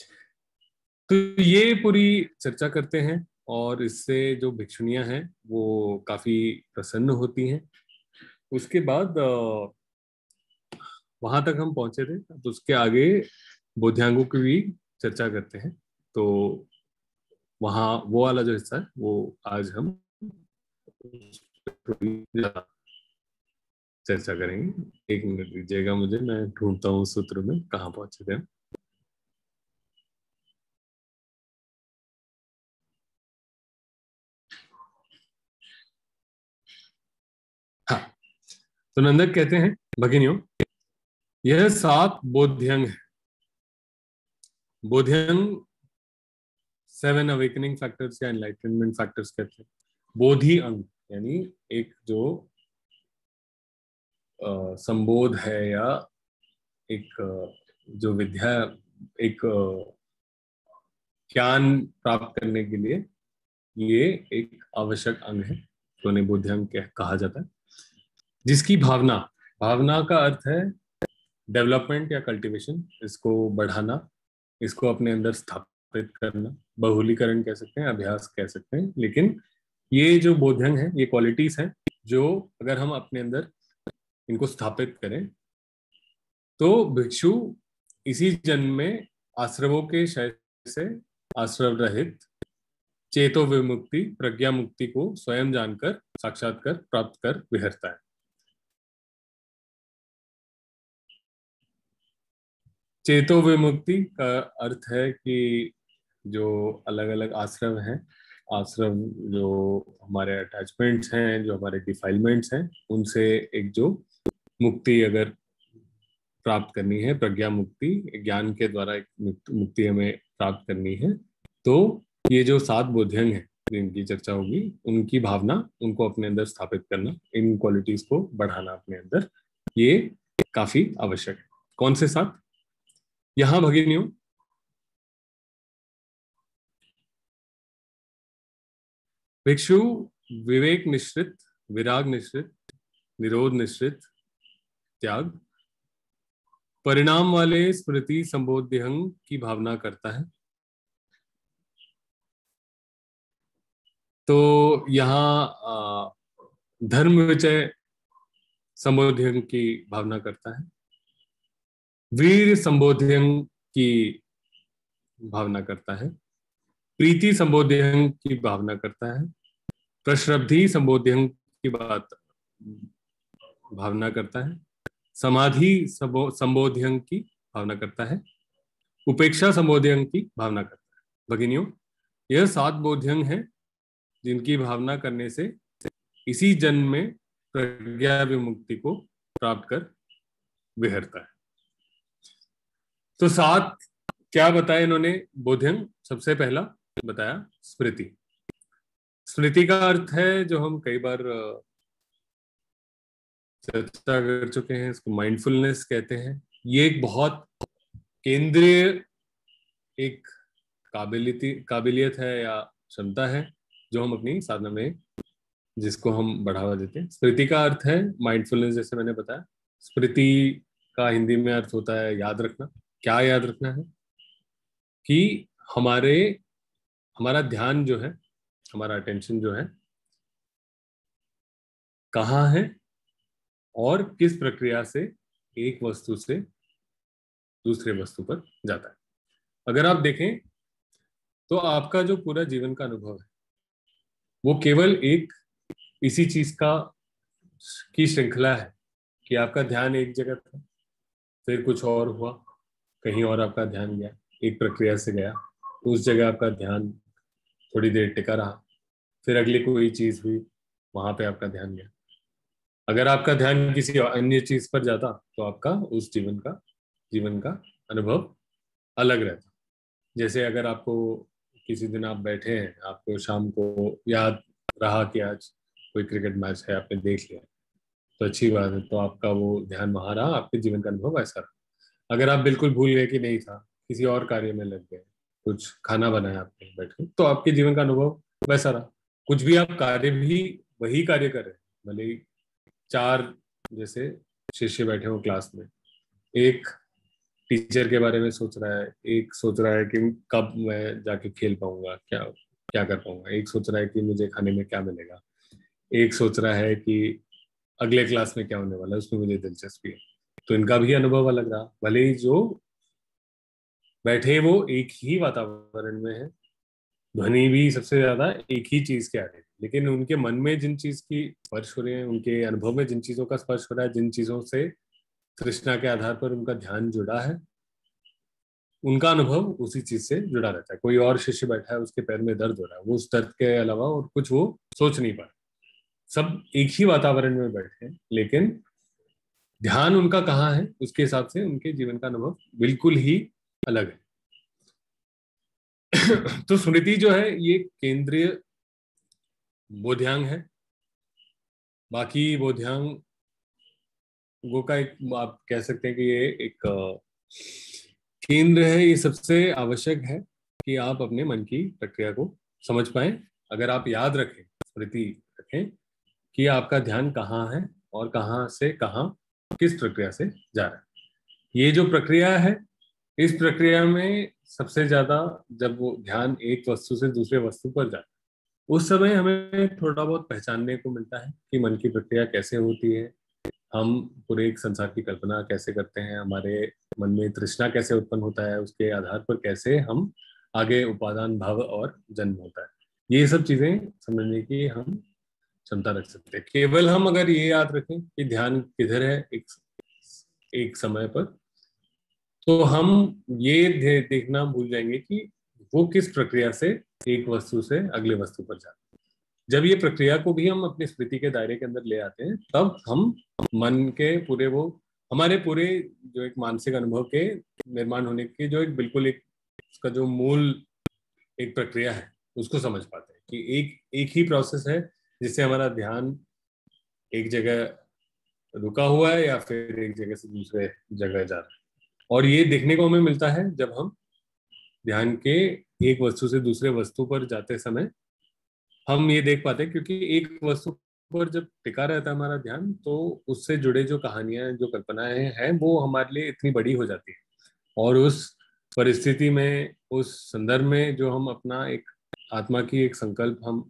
तो ये पूरी चर्चा करते हैं, और इससे जो भिक्षुणियां हैं वो काफी प्रसन्न होती हैं। उसके बाद वहां तक हम पहुंचे थे, तो उसके आगे बोध्यांगों की भी चर्चा करते हैं। तो वहाँ वो वाला जो हिस्सा है वो आज हम चर्चा करेंगे। एक मिनट दीजिएगा मुझे, मैं ढूंढता हूँ सूत्र में कहाँ पहुंचे थे। हाँ, तो नंदक कहते हैं, भगिनियों, यह सात बोध्यंग है। बोध्यंग सेवन अवेकनिंग फैक्टर्स या एनलाइटनमेंट फैक्टर्स कहते हैं। बोधि अंग यानी एक जो आ, संबोध है या एक जो विद्या, एक ज्ञान प्राप्त करने के लिए ये एक आवश्यक अंग है, तो उन्हें बोध्यंग कहा जाता है। जिसकी भावना, भावना का अर्थ है डेवलपमेंट या कल्टीवेशन, इसको बढ़ाना, इसको अपने अंदर स्थापित करना, बहुलीकरण कह सकते हैं, अभ्यास कह सकते हैं। लेकिन ये जो बोध्यंग है, ये क्वालिटीज हैं जो अगर हम अपने अंदर इनको स्थापित करें तो भिक्षु इसी जन्म में आश्रवों के क्षय से आश्रव रहित चेतो विमुक्ति प्रज्ञा मुक्ति को स्वयं जानकर साक्षात्कार प्राप्त कर विहरता है। चेतो विमुक्ति का अर्थ है कि जो अलग अलग आश्रम हैं, आश्रम जो हमारे अटैचमेंट्स हैं, जो हमारे डिफाइलमेंट्स हैं, उनसे एक जो मुक्ति अगर प्राप्त करनी है, प्रज्ञा मुक्ति, ज्ञान के द्वारा एक मुक्ति हमें प्राप्त करनी है, तो ये जो सात बोध्यंग हैं जिनकी चर्चा होगी, उनकी भावना, उनको अपने अंदर स्थापित करना, इन क्वालिटीज को बढ़ाना अपने अंदर, ये काफी आवश्यक है। कौन से सात? यहां भगिनियों, भिक्षु विवेक निश्रित, विराग निश्रित, निरोध निश्रित, त्याग, परिणाम वाले स्मृति संबोध्यंग की भावना करता है। तो यहाँ धर्म विजय संबोध्यंग की भावना करता है, वीर संबोध्यंग की भावना करता है, प्रीति संबोध्यंग की भावना करता है, प्रश्रब्धि संबोध्यंग की बात भावना करता है, समाधि संबोध्यंग की भावना करता है, उपेक्षा संबोध्यंग की भावना करता है। भगिनियों, यह सात बोध्यंग हैं जिनकी भावना करने से इसी जन्म में प्रज्ञा विमुक्ति को प्राप्त कर विहरता है। तो सात क्या बताया इन्होंने बोध्यंग? सबसे पहला बताया स्मृति। स्मृति का अर्थ है, जो हम कई बार चर्चा कर चुके हैं, इसको माइंडफुलनेस कहते हैं। ये एक बहुत केंद्रीय एक काबिलियत काबिलियत है या क्षमता है जो हम अपनी साधना में, जिसको हम बढ़ावा देते हैं। स्मृति का अर्थ है माइंडफुलनेस, जैसे मैंने बताया। स्मृति का हिंदी में अर्थ होता है याद रखना। क्या याद रखना है? कि हमारे हमारा ध्यान जो है, हमारा अटेंशन जो है, कहाँ है और किस प्रक्रिया से एक वस्तु से दूसरे वस्तु पर जाता है। अगर आप देखें तो आपका जो पूरा जीवन का अनुभव है वो केवल एक इसी चीज का की श्रृंखला है कि आपका ध्यान एक जगह था, फिर कुछ और हुआ, कहीं और आपका ध्यान गया, एक प्रक्रिया से गया, उस जगह आपका ध्यान थोड़ी देर टिका रहा, फिर अगली कोई चीज हुई, वहां पे आपका ध्यान गया। अगर आपका ध्यान किसी अन्य चीज पर जाता तो आपका उस जीवन का जीवन का अनुभव अलग रहता। जैसे अगर आपको किसी दिन आप बैठे हैं, आपको शाम को याद रहा कि आज कोई क्रिकेट मैच है, आपने देख लिया, तो अच्छी बात है, तो आपका वो ध्यान वहां रहा, आपके जीवन का अनुभव ऐसा रहा। अगर आप बिल्कुल भूल गए कि नहीं था, किसी और कार्य में लग गए, कुछ खाना बनाया आपने बैठे, तो आपके जीवन का अनुभव वैसा रहा। कुछ भी आप कार्य भी वही कार्य कर रहे हैं, भले ही चार जैसे शिष्य बैठे हो क्लास में, एक टीचर के बारे में सोच रहा है, एक सोच रहा है कि कब मैं जाके खेल पाऊंगा, क्या क्या कर पाऊंगा, एक सोच रहा है कि मुझे खाने में क्या मिलेगा, एक सोच रहा है कि अगले क्लास में क्या होने वाला है, उसमें मुझे दिलचस्पी है। तो इनका भी अनुभव अलग रहा। भले ही जो बैठे वो एक ही वातावरण में है, ध्वनि भी सबसे ज्यादा एक ही चीज के आ रही है, लेकिन उनके मन में जिन चीज की स्पर्श हो रही है, उनके अनुभव में जिन चीजों का स्पर्श हो रहा है, जिन चीजों से तृष्णा के आधार पर उनका ध्यान जुड़ा है, उनका अनुभव उसी चीज से जुड़ा रहता है। कोई और शिष्य बैठा है, उसके पैर में दर्द हो रहा है, वो उस दर्द के अलावा और कुछ वो सोच नहीं पा रहा। सब एक ही वातावरण में बैठे हैं, लेकिन ध्यान उनका कहाँ है, उसके हिसाब से उनके जीवन का अनुभव बिल्कुल ही अलग है। तो स्मृति जो है ये केंद्रीय बोध्यांग है। बाकी बोध्यांग वो का एक आप कह सकते हैं कि ये एक केंद्र है। ये सबसे आवश्यक है कि आप अपने मन की प्रक्रिया को समझ पाए। अगर आप याद रखें, स्मृति रखें कि आपका ध्यान कहाँ है और कहाँ से कहाँ किस प्रक्रिया से जा रहा है। ये जो प्रक्रिया है, इस प्रक्रिया में सबसे ज्यादा जब वो ध्यान एक वस्तु से दूसरे वस्तु पर जाता है, उस समय हमें थोड़ा बहुत पहचानने को मिलता है कि मन की प्रक्रिया कैसे होती है, हम पूरे एक संसार की कल्पना कैसे करते हैं, हमारे मन में तृष्णा कैसे उत्पन्न होता है, उसके आधार पर कैसे हम आगे उपादान भाव और जन्म होता है। ये सब चीजें समझने की हम क्षमता रख सकते हैं। केवल हम अगर ये याद रखें कि ध्यान किधर है एक एक समय पर, तो हम ये दे, देखना भूल जाएंगे कि वो किस प्रक्रिया से एक वस्तु से अगले वस्तु पर जाता है। जब ये प्रक्रिया को भी हम अपनी स्मृति के दायरे के अंदर ले आते हैं, तब हम मन के पूरे वो हमारे पूरे जो एक मानसिक अनुभव के निर्माण होने की जो एक बिल्कुल एक उसका जो मूल एक प्रक्रिया है उसको समझ पाते हैं कि एक एक ही प्रोसेस है जिससे हमारा ध्यान एक जगह रुका हुआ है या फिर एक जगह से दूसरे जगह जा रहा है। और ये देखने को हमें मिलता है जब हम ध्यान के एक वस्तु से दूसरे वस्तु पर जाते समय हम ये देख पाते हैं, क्योंकि एक वस्तु पर जब टिका रहता है हमारा ध्यान, तो उससे जुड़े जो कहानियां जो कल्पनाएं हैं वो हमारे लिए इतनी बड़ी हो जाती है, और उस परिस्थिति में उस संदर्भ में जो हम अपना एक आत्मा की एक संकल्प हम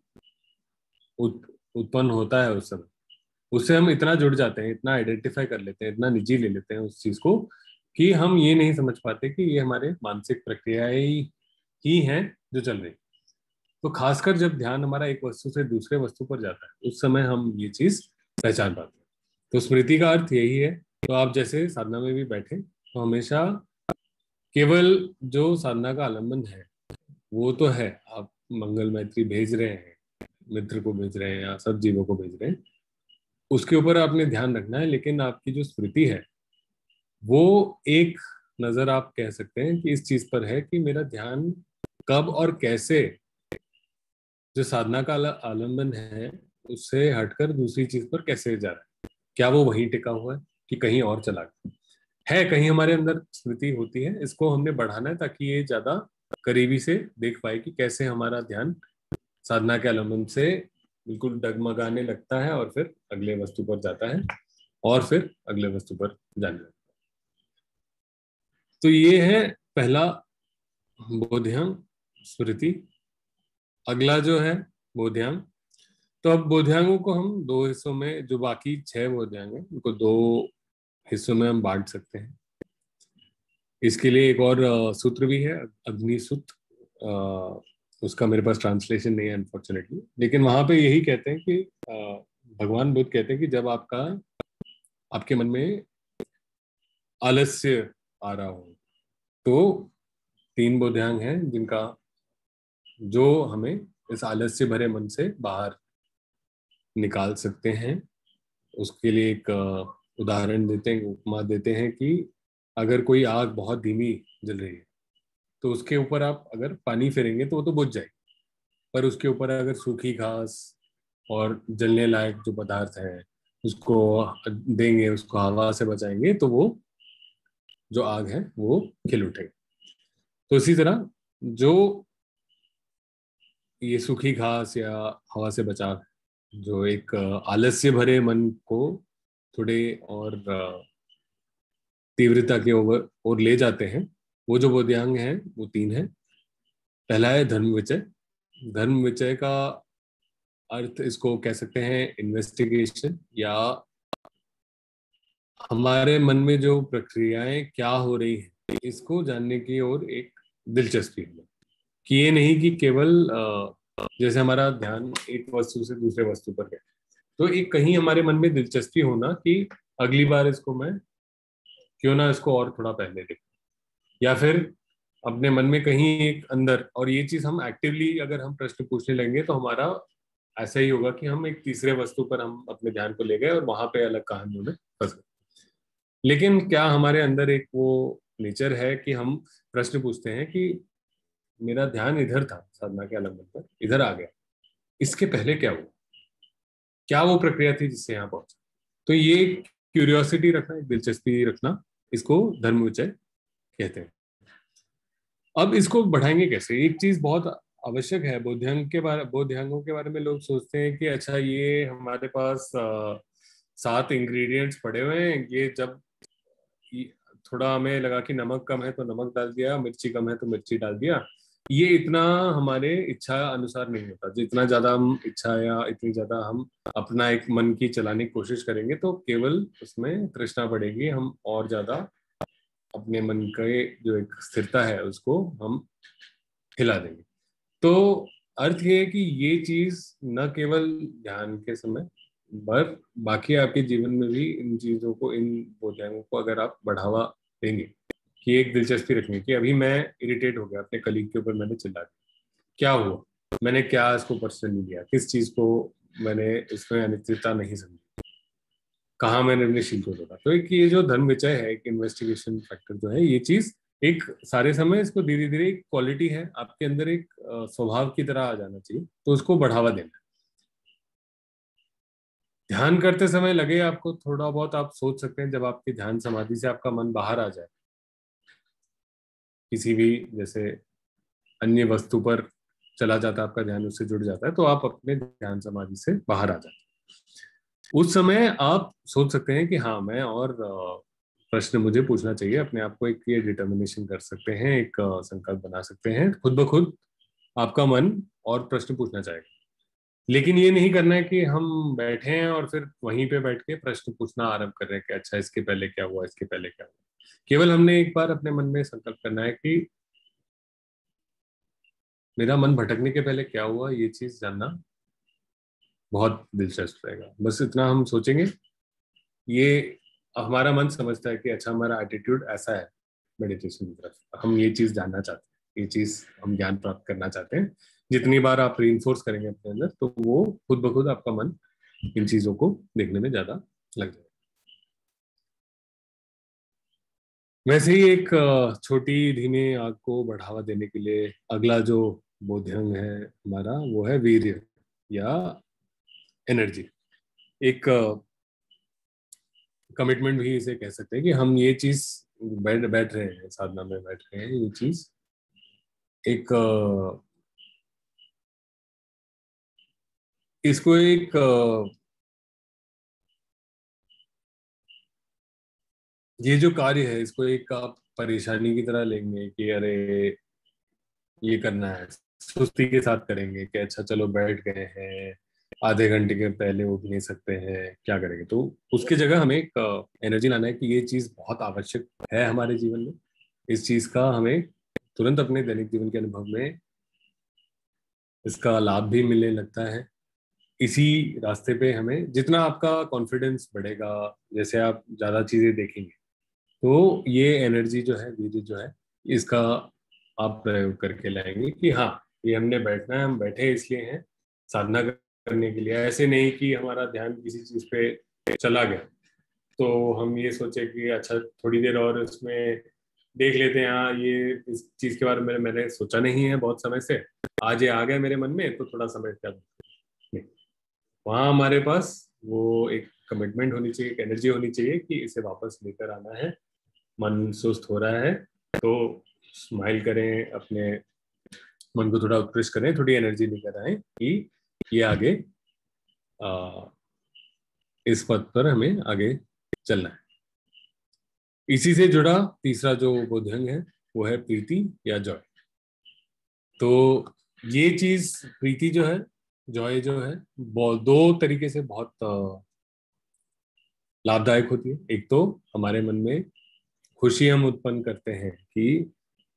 उत्पन्न होता है उस समय, उससे हम इतना जुड़ जाते हैं, इतना आइडेंटिफाई कर लेते हैं, इतना निजी ले लेते हैं उस चीज को, कि हम ये नहीं समझ पाते कि ये हमारे मानसिक प्रक्रियाएं ही हैं जो चल रही। तो खासकर जब ध्यान हमारा एक वस्तु से दूसरे वस्तु पर जाता है, उस समय हम ये चीज पहचान पाते हैं। तो स्मृति का अर्थ यही है। तो आप जैसे साधना में भी बैठे तो हमेशा केवल जो साधना का आलम्बन है वो तो है, आप मंगल मैत्री भेज रहे हैं, मित्र को भेज रहे हैं या सब जीवों को भेज रहे हैं, उसके ऊपर आपने ध्यान रखना है। लेकिन आपकी जो स्मृति है वो एक नजर आप कह सकते हैं कि इस चीज पर है कि मेरा ध्यान कब और कैसे जो साधना का आलम्बन है उससे हटकर दूसरी चीज पर कैसे जा रहा है। क्या वो वहीं टिका हुआ है कि कहीं और चला गया है? कहीं हमारे अंदर स्मृति होती है, इसको हमने बढ़ाना है ताकि ये ज्यादा करीबी से देख पाए कि कैसे हमारा ध्यान साधना के आलम्बन से बिल्कुल डगमगाने लगता है और फिर अगले वस्तु पर जाता है और फिर अगले वस्तु पर जाने लगता है। तो ये है पहला बोध्यांग, स्मृति। अगला जो है बोध्यांग। तो अब बोध्यांगों को हम दो हिस्सों में, जो बाकी छह बोध्यांग हैं उनको दो हिस्सों में हम बांट सकते हैं। इसके लिए एक और सूत्र भी है, अग्निसूत्र। उसका मेरे पास ट्रांसलेशन नहीं है अनफॉर्चुनेटली, लेकिन वहां पे यही कहते हैं कि भगवान बुद्ध कहते हैं कि जब आपका आपके मन में आलस्य आ रहा हो, तो तीन बोध्यांग हैं जिनका जो हमें इस आलस्य भरे मन से बाहर निकाल सकते हैं। उसके लिए एक उदाहरण देते हैं, उपमा देते हैं कि अगर कोई आग बहुत धीमी जल रही है तो उसके ऊपर आप अगर पानी फेरेंगे तो वो तो बुझ जाएगी, पर उसके ऊपर अगर सूखी घास और जलने लायक जो पदार्थ है उसको देंगे, उसको हवा से बचाएंगे, तो वो जो आग है वो खिल उठेगी। तो इसी तरह जो ये सूखी घास या हवा से बचाव, जो एक आलस्य भरे मन को थोड़े और तीव्रता के ओर और ले जाते हैं, वो जो बोध्यांग हैं वो तीन है। पहला है धर्म विचय। धर्म विचय का अर्थ इसको कह सकते हैं इन्वेस्टिगेशन, या हमारे मन में जो प्रक्रियाएं क्या हो रही है इसको जानने की ओर एक दिलचस्पी है। कि ये नहीं कि केवल जैसे हमारा ध्यान एक वस्तु से दूसरे वस्तु पर है, तो एक कहीं हमारे मन में दिलचस्पी होना कि अगली बार इसको मैं क्यों ना इसको और थोड़ा पहले देखूं, या फिर अपने मन में कहीं एक अंदर, और ये चीज हम एक्टिवली अगर हम प्रश्न पूछने लगेंगे तो हमारा ऐसा ही होगा कि हम एक तीसरे वस्तु पर हम अपने ध्यान को ले गए और वहां पे अलग कहानियों में फंस गए। लेकिन क्या हमारे अंदर एक वो नेचर है कि हम प्रश्न पूछते हैं कि मेरा ध्यान इधर था साधना के आलम्बन पर, इधर आ गया, इसके पहले क्या हुआ, क्या वो प्रक्रिया थी जिससे यहाँ पहुंचा? तो ये क्यूरियोसिटी रखना, एक दिलचस्पी रखना, इसको धर्म विचय कहते हैं। अब इसको बढ़ाएंगे कैसे? एक चीज बहुत आवश्यक है बोध्यांग के बारे बोध्यांगों के बारे में लोग सोचते हैं कि अच्छा ये हमारे पास आ, सात इंग्रेडिएंट्स पड़े हुए हैं, ये जब थोड़ा हमें लगा कि नमक कम है तो नमक डाल दिया, मिर्ची कम है तो मिर्ची डाल दिया। ये इतना हमारे इच्छा अनुसार नहीं होता। जितना ज्यादा हम इच्छा या इतनी ज्यादा हम अपना एक मन की चलाने की कोशिश करेंगे तो केवल उसमें तृष्णा बढ़ेगी, हम और ज्यादा अपने मन के जो एक स्थिरता है उसको हम हिला देंगे। तो अर्थ ये है कि ये चीज न केवल ध्यान के समय पर बाकी आपके जीवन में भी इन चीजों को, इन बोधाओं को अगर आप बढ़ावा देंगे, कि एक दिलचस्पी रखेंगे कि अभी मैं इरिटेट हो गया अपने कलीग के ऊपर, मैंने चिल्ला दिया, क्या हुआ, मैंने क्या इसको पर्सनली लिया, किस चीज को मैंने इसमें अनिश्चितता नहीं समझी, कहाँ मैंने अपने शील को तोड़ा। तो एक ये जो धर्म विचय है, एक इन्वेस्टिगेशन फैक्टर जो है, ये चीज एक सारे समय इसको धीरे धीरे एक क्वालिटी है आपके अंदर, एक स्वभाव की तरह आ जाना चाहिए, तो उसको बढ़ावा देना। ध्यान करते समय लगे आपको थोड़ा बहुत, आप सोच सकते हैं जब आपके ध्यान समाधि से आपका मन बाहर आ जाए, किसी भी जैसे अन्य वस्तु पर चला जाता है आपका ध्यान, उससे जुड़ जाता है, तो आप अपने ध्यान समाधि से बाहर आ जाते हैं। उस समय आप सोच सकते हैं कि हाँ, मैं और प्रश्न मुझे पूछना चाहिए, अपने आप को एक ये डिटर्मिनेशन कर सकते हैं, एक संकल्प बना सकते हैं, खुद ब खुद आपका मन और प्रश्न पूछना चाहेगा। लेकिन ये नहीं करना है कि हम बैठे हैं और फिर वहीं पे बैठ के प्रश्न पूछना आरंभ कर रहे हैं कि अच्छा इसके पहले क्या हुआ, इसके पहले क्या हुआ। केवल हमने एक बार अपने मन में संकल्प करना है कि मेरा मन भटकने के पहले क्या हुआ, ये चीज जानना बहुत दिलचस्प रहेगा। बस इतना हम सोचेंगे, ये हमारा मन समझता है कि अच्छा हमारा एटीट्यूड ऐसा है मेडिटेशन की तरफ, हम ये चीज जानना चाहते हैं, ये चीज हम ज्ञान प्राप्त करना चाहते हैं। जितनी बार आप रीइंफोर्स करेंगे अपने अंदर, तो वो खुद ब खुद आपका मन इन चीजों को देखने में ज्यादा लग जाएगा। वैसे ही एक छोटी धीमी आग को बढ़ावा देने के लिए अगला जो बोध्यंग है हमारा, वो है वीर्य या एनर्जी। एक कमिटमेंट भी इसे कह सकते हैं कि हम ये चीज बैठ बैठ रहे हैं, साधना में बैठ रहे हैं, ये चीज एक इसको एक ये जो कार्य है, इसको एक आप परेशानी की तरह लेंगे कि अरे ये करना है, सुस्ती के साथ करेंगे कि अच्छा चलो बैठ गए हैं, आधे घंटे के पहले उठ नहीं सकते हैं, क्या करेंगे। तो उसकी जगह हमें एक एनर्जी लाना है कि ये चीज बहुत आवश्यक है हमारे जीवन में, इस चीज का हमें तुरंत अपने दैनिक जीवन के अनुभव में इसका लाभ भी मिलने लगता है। इसी रास्ते पे हमें जितना आपका कॉन्फिडेंस बढ़ेगा, जैसे आप ज्यादा चीजें देखेंगे, तो ये एनर्जी जो है, वीर्य जो है, इसका आप प्रयोग करके लाएंगे कि हाँ ये हमने बैठना है, हम बैठे इसलिए हैं साधना करने के लिए। ऐसे नहीं कि हमारा ध्यान किसी चीज पे चला गया तो हम ये सोचे कि अच्छा थोड़ी देर और इसमें देख लेते हैं, हाँ ये इस चीज के बारे में मैंने सोचा नहीं है बहुत समय से, आज ये आ गया मेरे मन में तो थोड़ा समय क्या नहीं। वहाँ हमारे पास वो एक कमिटमेंट होनी चाहिए, एक एनर्जी होनी चाहिए कि इसे वापस लेकर आना है। मन सुस्त हो रहा है तो स्माइल करें, अपने मन को थोड़ा उत्कृष्ट करें, थोड़ी एनर्जी लेकर आए कि ये आगे आ, इस पथ पर हमें आगे चलना है। इसी से जुड़ा तीसरा जो बोध्यंग है वो है प्रीति या जॉय। तो ये चीज प्रीति जो है, जॉय जो है, दो तरीके से बहुत लाभदायक होती है। एक तो हमारे मन में खुशी हम उत्पन्न करते हैं कि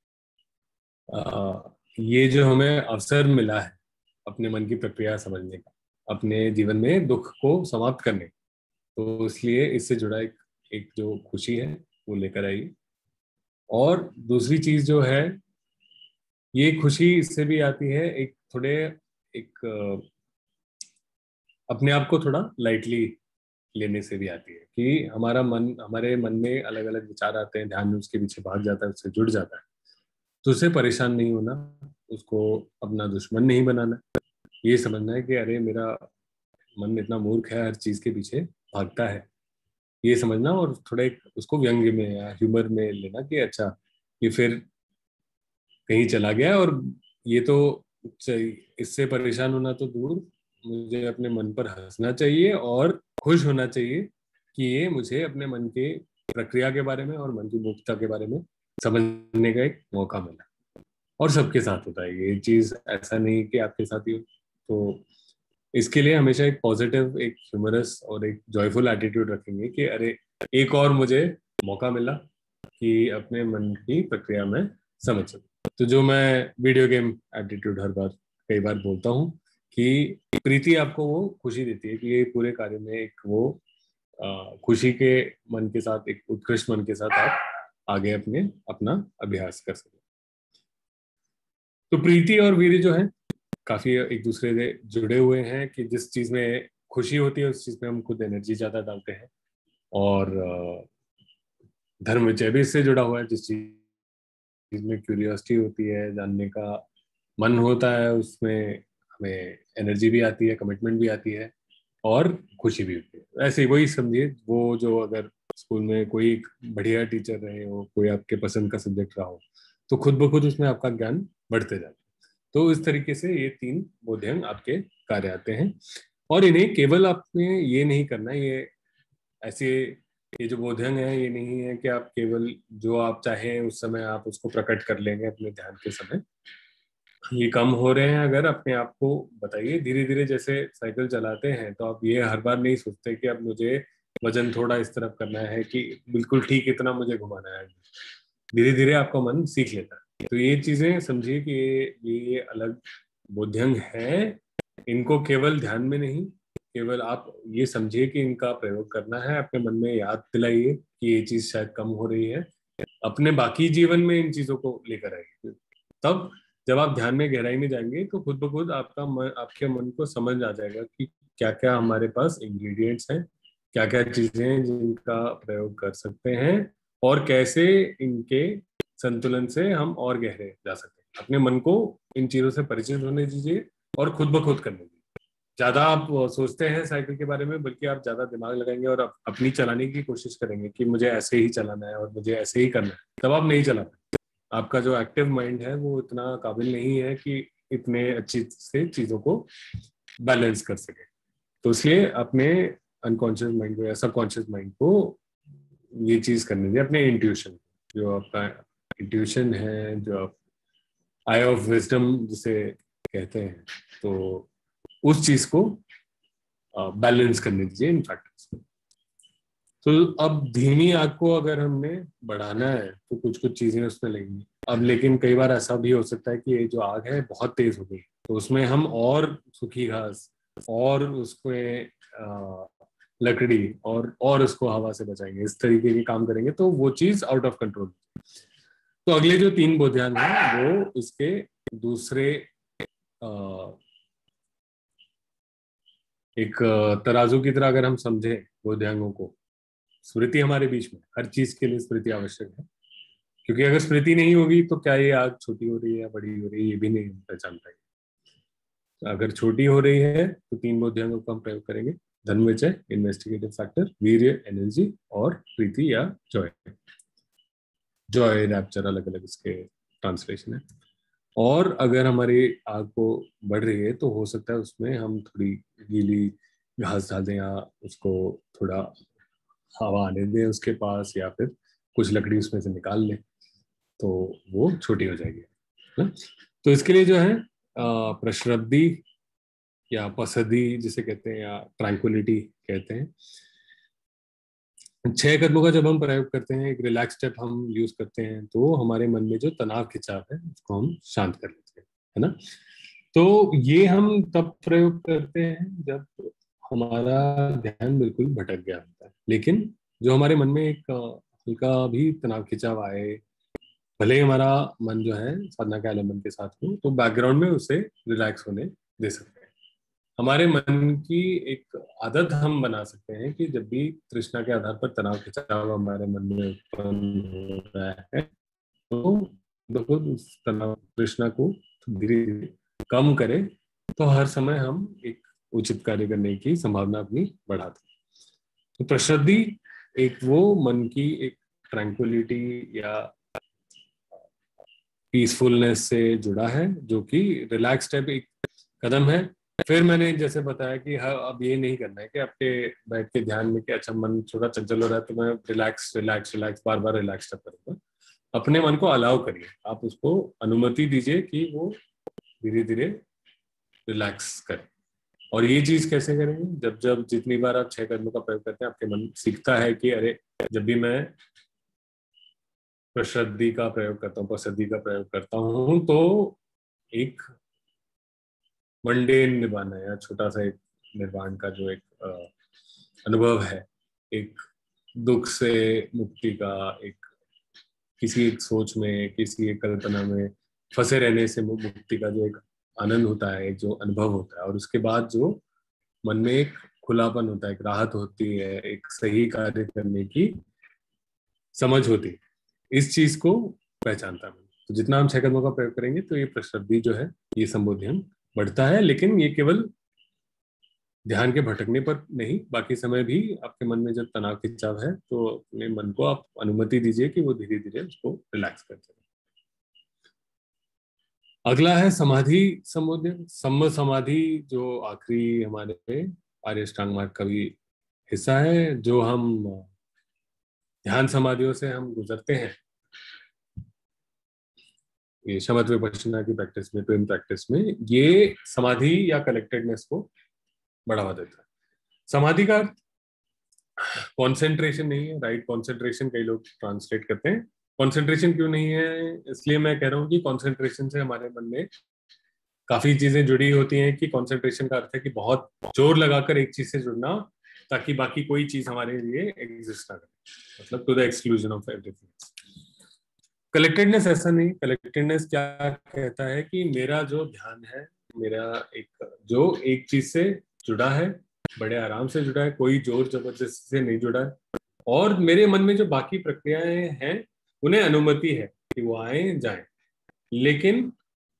आ, ये जो हमें अवसर मिला है अपने मन की प्रक्रिया समझने का, अपने जीवन में दुख को समाप्त करने, तो इसलिए इससे जुड़ा एक एक जो खुशी है वो लेकर आइए। और दूसरी चीज जो है, ये खुशी इससे भी आती है एक थोड़े एक अपने आप को थोड़ा लाइटली लेने से भी आती है कि हमारा मन, हमारे मन में अलग अलग विचार आते हैं, ध्यान उसके पीछे भाग जाता है, उससे जुड़ जाता है, तो उससे परेशान नहीं होना, उसको अपना दुश्मन नहीं बनाना। ये समझना है कि अरे मेरा मन इतना मूर्ख है, हर चीज के पीछे भागता है, ये समझना। और थोड़े उसको व्यंग्य में या ह्यूमर में लेना कि अच्छा ये फिर कहीं चला गया, और ये तो इससे परेशान होना तो दूर, मुझे अपने मन पर हंसना चाहिए और खुश होना चाहिए कि ये मुझे अपने मन के प्रक्रिया के बारे में और मन की मुक्तता के बारे में समझने का एक मौका मिला। और सबके साथ होता है ये चीज, ऐसा नहीं कि आपके साथ ही हो। तो इसके लिए हमेशा एक पॉजिटिव, एक ह्यूमरस और एक जॉयफुल एटीट्यूड रखेंगे कि अरे एक और मुझे मौका मिला कि अपने मन की प्रक्रिया में समझ सकूं। तो जो मैं वीडियो गेम एटीट्यूड हर बार कई बार बोलता हूँ कि प्रीति आपको वो खुशी देती है कि ये पूरे कार्य में एक वो आ, खुशी के मन के साथ, एक उत्कृष्ट मन के साथ आप आगे अपने अपना अभ्यास कर सके। तो प्रीति और वीर्य जो है काफी एक दूसरे से जुड़े हुए हैं कि जिस चीज में खुशी होती है उस चीज में हम खुद एनर्जी ज्यादा डालते हैं, और धर्म विजय भी इससे जुड़ा हुआ है। जिस चीज में क्यूरियोसिटी होती है, जानने का मन होता है, उसमें हमें एनर्जी भी आती है, कमिटमेंट भी आती है और खुशी भी होती है। ऐसे वही समझिए, वो जो अगर स्कूल में कोई बढ़िया टीचर रहे हो, कोई आपके पसंद का सब्जेक्ट रहा हो, तो खुद ब खुद उसमें आपका ज्ञान बढ़ते जाता है। तो इस तरीके से ये तीन बोध्यंग आपके कार्य आते हैं, और इन्हें केवल आपने ये नहीं करना है, ये ऐसे ये जो बोध्यंग है ये नहीं है कि आप केवल जो आप चाहें उस समय आप उसको प्रकट कर लेंगे अपने ध्यान के समय। ये कम हो रहे हैं अगर अपने आप को बताइए, धीरे धीरे जैसे साइकिल चलाते हैं तो आप ये हर बार नहीं सोचते कि अब मुझे वजन थोड़ा इस तरफ करना है कि बिल्कुल ठीक इतना मुझे घुमाना है। धीरे धीरे आपका मन सीख लेता है। तो ये चीजें समझिए कि ये ये अलग बोध्यंग है, इनको केवल ध्यान में नहीं, केवल आप ये समझिए कि इनका प्रयोग करना है, अपने मन में याद दिलाइए कि ये चीज शायद कम हो रही है, अपने बाकी जीवन में इन चीजों को लेकर आइए। तब जब आप ध्यान में गहराई में जाएंगे तो खुद ब खुद आपका मन, आपके मन को समझ आ जाएगा कि क्या क्या हमारे पास इंग्रेडिएंट्स हैं, क्या क्या चीजें हैं जिनका प्रयोग कर सकते हैं, और कैसे इनके संतुलन से हम और गहरे जा सकते हैं। अपने मन को इन चीजों से परिचित होने दीजिए और खुद ब खुद करने दीजिए। ज्यादा आप सोचते हैं साइकिल के बारे में, बल्कि आप ज्यादा दिमाग लगाएंगे और अपनी चलाने की कोशिश करेंगे कि मुझे ऐसे ही चलाना है और मुझे ऐसे ही करना है, तब आप नहीं चला पाएंगे। आपका जो एक्टिव माइंड है वो इतना काबिल नहीं है कि इतने अच्छी से चीजों को बैलेंस कर सके। तो इसलिए अपने अनकॉन्शियस माइंड को या सबकॉन्शियस माइंड को ये चीज करनी चाहिए, अपने इंट्यूशन, जो आपका इंट्यूशन है, जो आप आई ऑफ विजडम जिसे कहते हैं, तो उस चीज को बैलेंस करने दीजिए इन फैक्टर्स को। तो अब धीमी आग को अगर हमने बढ़ाना है तो कुछ कुछ चीजें उसमें लगेंगी। अब लेकिन कई बार ऐसा भी हो सकता है कि ये जो आग है बहुत तेज हो गई, तो उसमें हम और सूखी घास और उसमें लकड़ी और और उसको हवा से बचाएंगे, इस तरीके के काम करेंगे तो वो चीज आउट ऑफ कंट्रोल। तो अगले जो तीन बोध्यंग हैं वो इसके दूसरे आ, एक तराजू की तरह अगर हम समझे बोध्यांगों को, स्मृति हमारे बीच में, हर चीज के लिए स्मृति आवश्यक है, क्योंकि अगर स्मृति नहीं होगी तो क्या ये आग छोटी हो रही है या बड़ी हो रही है ये भी नहीं पहचान पाएंगे। अगर छोटी हो रही है तो तीन बोध्यांगों का हम प्रयोग करेंगे, धर्म विजय, इन्वेस्टिगेटिव फैक्टर, वीर्य एनर्जी, और प्रीति या जॉय, जॉय रैप्चर, अलग अलग इसके ट्रांसलेशन है। और अगर हमारी आग को बढ़ रही है तो हो सकता है उसमें हम थोड़ी गीली घास डाल दें या उसको थोड़ा हवा आने दें उसके पास, या फिर कुछ लकड़ी उसमें से निकाल लें तो वो छोटी हो जाएगी ना। तो इसके लिए जो है प्रश्रद्धि या पसद्धि जिसे कहते हैं, या ट्रैंक्विलिटी कहते हैं, छह कदमों का जब हम प्रयोग करते हैं, एक रिलैक्स स्टेप हम यूज करते हैं, तो हमारे मन में जो तनाव खिंचाव है उसको हम शांत कर लेते हैं, है ना। तो ये हम तब प्रयोग करते हैं जब हमारा ध्यान बिल्कुल भटक गया होता है, लेकिन जो हमारे मन में एक हल्का भी तनाव खिंचाव आए, भले ही हमारा मन जो है साधना के आलम्बन के साथ हो, तो बैकग्राउंड में उसे रिलैक्स होने दे सकते हैं। हमारे मन की एक आदत हम बना सकते हैं कि जब भी तृष्णा के आधार पर तनाव खिंचाव हमारे मन में उत्पन्न हो रहा है तो बिल्कुल उस तनाव तृष्णा को धीरे धीरे कम करें, तो हर समय हम एक उचित कार्य करने की संभावना अपनी बढ़ाते हैं। तो प्रशुद्धि एक वो मन की एक ट्रैंक्विलिटी या पीसफुलनेस से जुड़ा है, जो कि रिलैक्स स्टेप एक कदम है। फिर मैंने जैसे बताया कि हाँ, अब ये नहीं करना है कि आपके बैठ के ध्यान में कि अच्छा मन थोड़ा चंचल हो रहा है तो मैं रिलैक्स रिलैक्स रिलैक्स बार बार रिलैक्स स्टेप करूंगा। अपने मन को अलाउ करिए, आप उसको अनुमति दीजिए कि वो धीरे धीरे रिलैक्स करे। और ये चीज कैसे करेंगे, जब जब जितनी बार आप छह कदमों का प्रयोग करते हैं आपके मन सीखता है कि अरे जब भी मैं प्रशुद्धि का प्रयोग करता हूँ, प्रसिद्धि का प्रयोग करता हूँ, तो एक मंडेन निभाना या छोटा सा एक निर्वाण का जो एक आ, अनुभव है, एक दुख से मुक्ति का, एक किसी एक सोच में, किसी एक कल्पना में फंसे रहने से मुक्ति का जो एक आनंद होता है, एक जो अनुभव होता है, और उसके बाद जो मन में एक खुलापन होता है, एक राहत होती है, एक सही कार्य करने की समझ होती है, इस चीज को पहचानता है। तो जितना हम छह कदमों का प्रयोग करेंगे तो ये प्रशुद्धि जो है, ये संबोधियन बढ़ता है। लेकिन ये केवल ध्यान के भटकने पर नहीं, बाकी समय भी आपके मन में जब तनाव खिंचाव है तो अपने मन को आप अनुमति दीजिए कि वो धीरे धीरे उसको रिलैक्स करते रहे। अगला है समाधि संबोधन। सम्म समाधि जो आखिरी हमारे आर्य अष्टांग मार्ग का भी हिस्सा है, जो हम ध्यान समाधियों से हम गुजरते हैं ये शमत्व विपश्यना की प्रैक्टिस में, ट्विन प्रैक्टिस में, ये समाधि या कलेक्टेडनेस को बढ़ावा देता है। समाधि का कॉन्सेंट्रेशन नहीं है, राइट कॉन्सेंट्रेशन कई लोग ट्रांसलेट करते हैं। कॉन्सेंट्रेशन क्यों नहीं है, इसलिए मैं कह रहा हूँ कि कॉन्सेंट्रेशन से हमारे मन में काफी चीजें जुड़ी होती हैं कि कॉन्सेंट्रेशन का अर्थ है कि बहुत जोर लगाकर एक चीज से जुड़ना ताकि बाकी कोई चीज हमारे लिए एग्जिस्ट ना करे, मतलब to the exclusion of everything. Collectedness ऐसा नहीं। कलेक्टेडनेस क्या कहता है कि मेरा जो ध्यान है, मेरा एक जो एक चीज से जुड़ा है, बड़े आराम से जुड़ा है, कोई जोर जबरदस्ती से नहीं जुड़ा है, और मेरे मन में जो बाकी प्रक्रियाएं हैं उन्हें अनुमति है कि वो आए जाएं। लेकिन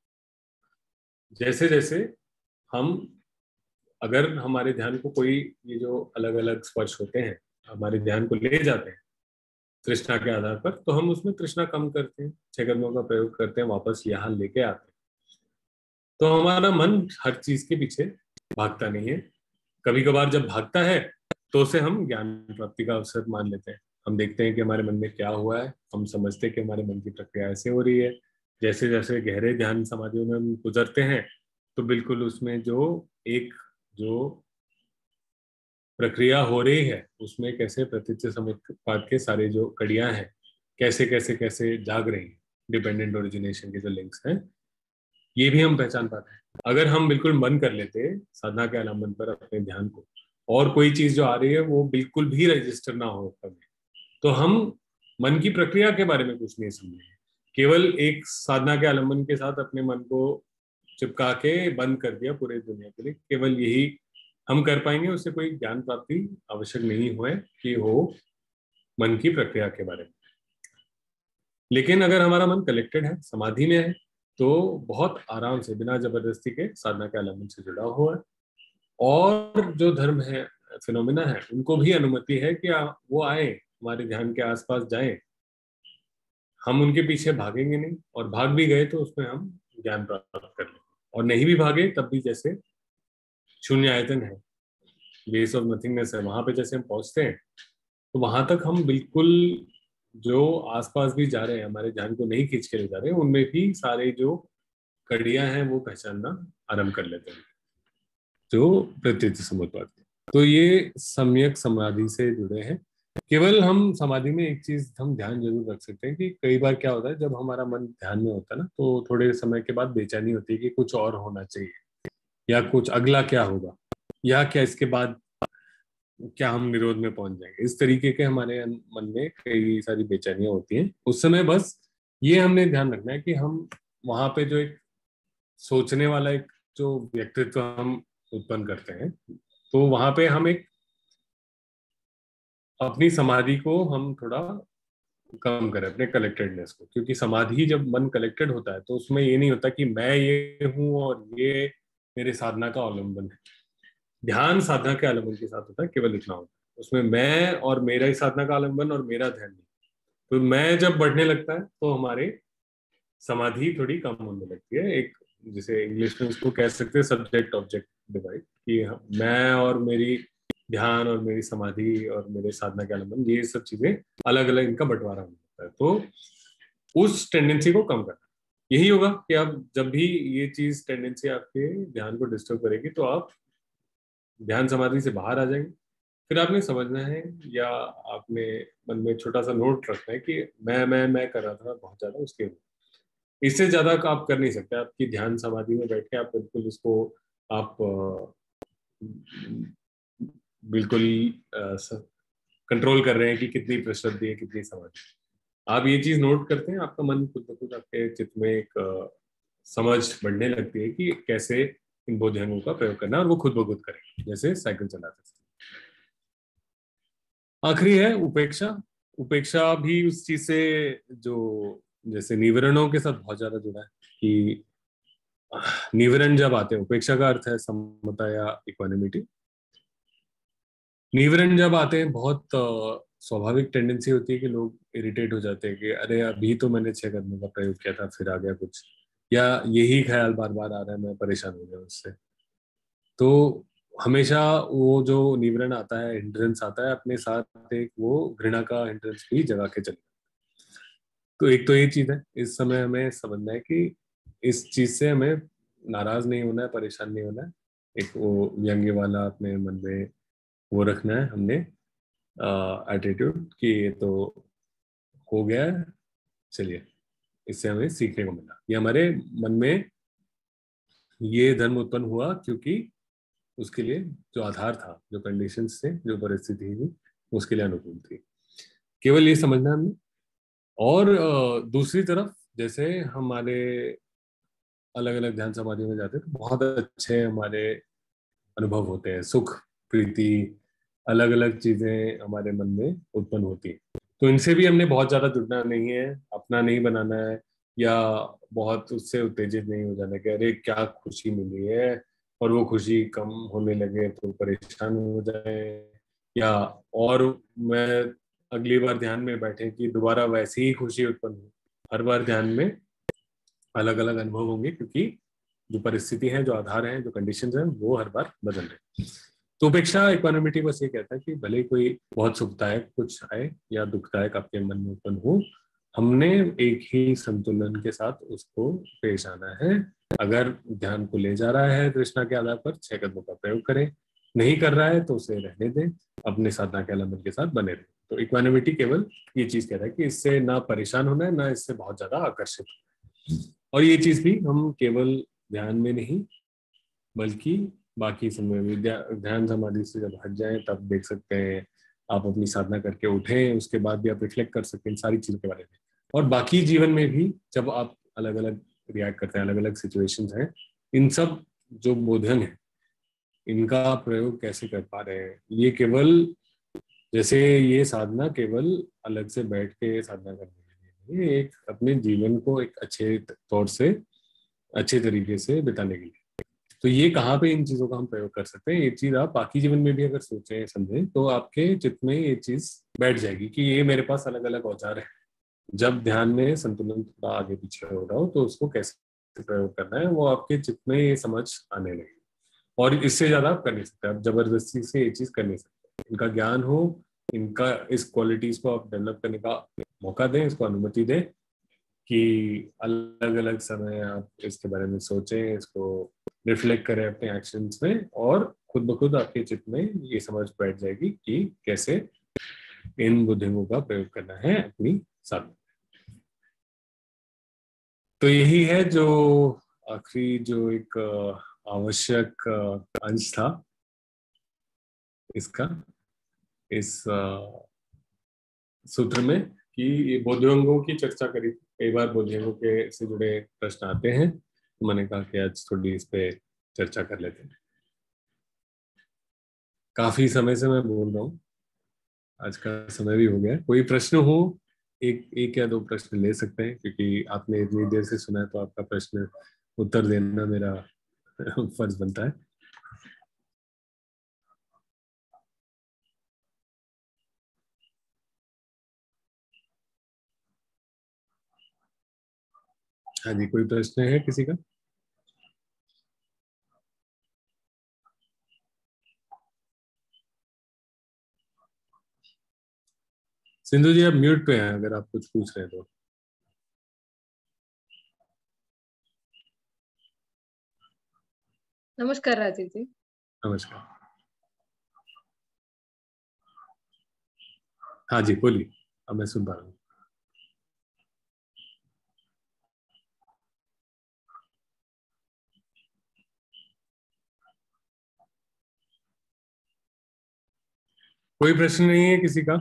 जैसे जैसे हम, अगर हमारे ध्यान को कोई ये जो अलग अलग स्पर्श होते हैं हमारे ध्यान को ले जाते हैं तृष्णा के आधार पर, तो हम उसमें तृष्णा कम करते हैं, छह कदमों का प्रयोग करते हैं, वापस यहाँ लेके आते हैं। तो हमारा मन हर चीज के पीछे भागता नहीं है। कभी कभार जब भागता है तो उसे हम ज्ञान प्राप्ति का अवसर मान लेते हैं। हम देखते हैं कि हमारे मन में क्या हुआ है, हम समझते हैं कि हमारे मन की प्रक्रिया ऐसे हो रही है। जैसे जैसे गहरे ध्यान समाधियों में हम गुजरते हैं तो बिल्कुल उसमें जो एक जो प्रक्रिया हो रही है उसमें कैसे प्रतीच्य समुत्पाद के सारे जो कड़ियां हैं कैसे कैसे कैसे जाग रही हैं, डिपेंडेंट ओरिजिनेशन के जो लिंक्स हैं, ये भी हम पहचान पाते हैं। अगर हम बिल्कुल मन कर लेते साधना के आलम्बन पर अपने ध्यान को, और कोई चीज जो आ रही है वो बिल्कुल भी रजिस्टर ना हो कभी, तो हम मन की प्रक्रिया के बारे में कुछ नहीं समझेंगे। केवल एक साधना के आलम्बन के साथ अपने मन को चिपका के बंद कर दिया पूरे दुनिया के लिए, केवल यही हम कर पाएंगे। उससे कोई ज्ञान प्राप्ति आवश्यक नहीं हुए कि हो मन की प्रक्रिया के बारे में। लेकिन अगर हमारा मन कलेक्टेड है, समाधि में है, तो बहुत आराम से बिना जबरदस्ती के साधना के आलम्बन से जुड़ा हुआ है, और जो धर्म है, फिनोमिना है, उनको भी अनुमति है कि वो आए हमारे ध्यान के आसपास जाएं। हम उनके पीछे भागेंगे नहीं, और भाग भी गए तो उसमें हम ज्ञान प्राप्त कर लेंगे, और नहीं भी भागे तब भी जैसे शून्य आयतन है, बेस ऑफ नथिंगनेस है, वहां पे जैसे हम पहुंचते हैं तो वहां तक हम बिल्कुल जो आसपास भी जा रहे हैं, हमारे ध्यान को नहीं खींच के ले जा रहे हैं, उनमें भी सारे जो कड़ियां हैं वो पहचानना आरंभ कर लेते हैं, जो प्रतीत समुत्पाद। तो ये सम्यक समाधि से जुड़े हैं। केवल हम समाधि में एक चीज हम ध्यान जरूर रख सकते हैं कि कई बार क्या होता है, जब हमारा मन ध्यान में होता है ना, तो थोड़े समय के बाद बेचैनी होती है कि कुछ और होना चाहिए, या कुछ अगला क्या होगा, या क्या इसके बाद क्या हम निरोध में पहुंच जाएंगे। इस तरीके के हमारे मन में कई सारी बेचैनियां होती हैं। उस समय बस ये हमने ध्यान रखना है कि हम वहां पे जो एक सोचने वाला एक जो व्यक्तित्व हम उत्पन्न करते हैं, तो वहां पे हम एक अपनी समाधि को हम थोड़ा कम करें, अपने कलेक्टेडनेस को। क्योंकि समाधि जब मन कलेक्टेड होता है तो उसमें ये नहीं होता कि मैं ये हूं और ये मेरे साधना का अवलंबन है। ध्यान साधना के आलम्बन के साथ होता है, केवल इतना होता है उसमें, मैं और मेरा ही साधना का आलम्बन और मेरा ध्यान नहीं। तो मैं जब बढ़ने लगता है तो हमारे समाधि थोड़ी कम होने लगती है। एक जिसे इंग्लिश में उसको कह सकते हैं सब्जेक्ट ऑब्जेक्ट डिवाइड, कि मैं और मेरी ध्यान और मेरी समाधि और मेरे साधना के आलम्बन, ये सब चीजें अलग अलग, इनका बंटवारा होता है। तो उस टेंडेंसी को कम करना यही होगा कि आप जब भी ये चीज टेंडेंसी आपके ध्यान को डिस्टर्ब करेगी तो आप ध्यान समाधि से बाहर आ जाएंगे। फिर आपने समझना है, या आपने मन में छोटा सा नोट रखना है कि मैं मैं मैं कर रहा था बहुत ज्यादा, उसके इससे ज्यादा आप कर नहीं सकते। आपकी ध्यान समाधि में बैठ के आप बिल्कुल इसको आप बिल्कुल कंट्रोल कर रहे हैं कि कितनी प्रशुद्धि है, कितनी समझ। आप ये चीज नोट करते हैं, आपका मन खुद ब खुद आपके चित्त में एक समझ बढ़ने लगती है कि कैसे इन बोधियांगों का प्रयोग करना है, और वो खुद ब खुद करें, जैसे साइकिल चलाते हैं। आखिरी है उपेक्षा। उपेक्षा भी उस चीज से जो जैसे निवरणों के साथ बहुत ज्यादा जुड़ा है कि निवरण जब आते हैं, उपेक्षा का अर्थ है समता या इक्वानिमिटी। निवरण जब आते हैं, बहुत स्वाभाविक टेंडेंसी होती है कि लोग इरिटेट हो जाते हैं कि अरे अभी तो मैंने छह कदमों का प्रयोग किया था, फिर आ गया कुछ, या यही ख्याल बार बार आ रहा है, मैं परेशान हो गया उससे। तो हमेशा वो जो निवरण आता है, हिंड्रेंस आता है, अपने साथ एक वो घृणा का हिंड्रेंस भी जगा के चले। तो एक तो ये चीज है, इस समय हमें समझना है कि इस चीज से हमें नाराज नहीं होना है, परेशान नहीं होना है। एक वो व्यंग्य वाला अपने मन में वो रखना है हमने एटीट्यूड कि ये तो हो गया है, चलिए इससे हमें सीखने को मिला। ये हमारे मन में ये धर्म उत्पन्न हुआ क्योंकि उसके लिए जो आधार था, जो कंडीशंस थे, जो परिस्थिति थी, उसके लिए अनुकूल थी। केवल ये समझना हमने। और दूसरी तरफ जैसे हमारे अलग अलग ध्यान समाधियों में जाते हैं तो बहुत अच्छे हमारे अनुभव होते हैं, सुख, प्रीति, अलग अलग चीजें हमारे मन में उत्पन्न होती हैं। तो इनसे भी हमने बहुत ज्यादा जुड़ना नहीं है, अपना नहीं बनाना है, या बहुत उससे उत्तेजित नहीं हो जाना कि अरे क्या खुशी मिली है और वो खुशी कम होने लगे तो परेशान हो जाए, या और मैं अगली बार ध्यान में बैठे कि दोबारा वैसी ही खुशी उत्पन्न हो। हर बार ध्यान में अलग अलग अनुभव होंगे क्योंकि जो परिस्थिति है, जो आधार है, जो कंडीशंस हैं, वो हर बार बदल रहे हैं। तो उपेक्षा इक्वानिमिटी बस ये कहता है कि भले कोई बहुत सुखदायक कुछ आए या दुखदायक आपके मन में उत्पन्न हो, हमने एक ही संतुलन के साथ उसको पेश आना है। अगर ध्यान को ले जा रहा है तृष्णा के आधार पर, छह कदमों का प्रयोग करें। नहीं कर रहा है तो उसे रहने दें, अपने साधना के आलम्बन के साथ बने रहें। तो इक्वानिमिटी केवल ये चीज कहता है कि इससे ना परेशान होना है, ना इससे बहुत ज्यादा आकर्षित। और ये चीज भी हम केवल ध्यान में नहीं बल्कि बाकी समय में, ध्यान समाधि से जब हट जाएं तब देख सकते हैं, आप अपनी साधना करके उठें उसके बाद भी आप रिफ्लेक्ट कर सकते हैं इन सारी चीजों के बारे में। और बाकी जीवन में भी जब आप अलग अलग रिएक्ट करते हैं, अलग अलग सिचुएशंस हैं, इन सब जो बोधन है इनका प्रयोग कैसे कर पा रहे हैं। ये केवल जैसे ये साधना केवल अलग से बैठ के साधना करने के लिए, ये एक अपने जीवन को एक अच्छे तौर से, अच्छे तरीके से बिताने के लिए। तो ये कहाँ पे इन चीजों का हम प्रयोग कर सकते हैं, ये चीज आप बाकी जीवन में भी अगर सोचें समझें तो आपके चित्त में ये चीज बैठ जाएगी कि ये मेरे पास अलग अलग औजार है। जब ध्यान में संतुलन थोड़ा आगे पीछे हो रहा हो तो उसको कैसे प्रयोग करना है, वो आपके चित्त में ये समझ आने लगे। और इससे ज्यादा आप कर नहीं सकते, आप जबरदस्ती से ये चीज कर नहीं सकते। इनका ज्ञान हो, इनका इस क्वालिटीज को आप डेवलप करने का मौका दें, इसको अनुमति दें कि अलग अलग समय आप इसके बारे में सोचें, इसको रिफ्लेक्ट करें अपने एक्शंस में, और खुद ब खुद आपके चित्त में ये समझ बैठ जाएगी कि कैसे इन बुद्धियों का प्रयोग करना है अपनी साधना। तो यही है जो आखिरी जो एक आवश्यक अंश था इसका, इस सूत्र में, कि ये बोधियोंगों की चर्चा करी। कई बार बोधियोंगों के से जुड़े प्रश्न आते हैं, तो मैंने कहा कि आज थोड़ी इस पे चर्चा कर लेते हैं। काफी समय से मैं बोल रहा हूँ, आज का समय भी हो गया। कोई प्रश्न हो, एक एक या दो प्रश्न ले सकते हैं, क्योंकि आपने इतनी देर से सुना है तो आपका प्रश्न उत्तर देना मेरा फर्ज बनता है। हाँ जी, कोई प्रश्न है किसी का? सिंधु जी आप म्यूट पे हैं, अगर आप कुछ पूछ रहे हैं तो। नमस्कार राजीव जी। नमस्कार। हाँ जी बोलिए, अब मैं सुन पा रहा हूँ। कोई प्रश्न नहीं है किसी का?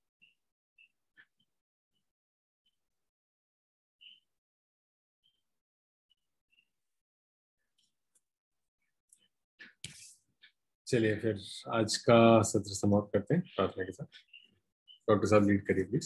चलिए फिर आज का सत्र समाप्त करते हैं प्रार्थना के साथ। डॉक्टर साहब लीड करिए प्लीज।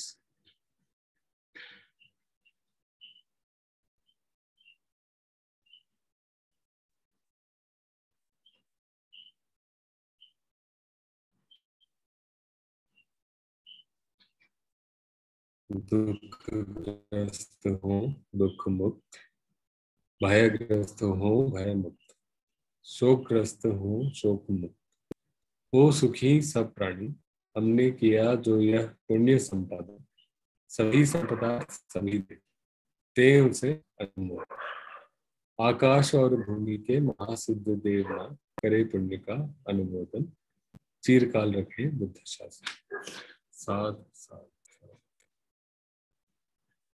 दुखग्रस्त हूँ दुख मुक्त, भयग्रस्त हूँ भय मुक्त, शोकग्रस्त हूँ शोक मुक्त, हो सुखी सब प्राणी, हमने किया जो यह पुण्य संपादन, सभी संपदा सभी दे, ते उसे अनमोल। आकाश और भूमि के महासिद्ध देवना, करे पुण्य का अनुमोदन, चिरकाल रखे बुद्ध शासन। साध साध।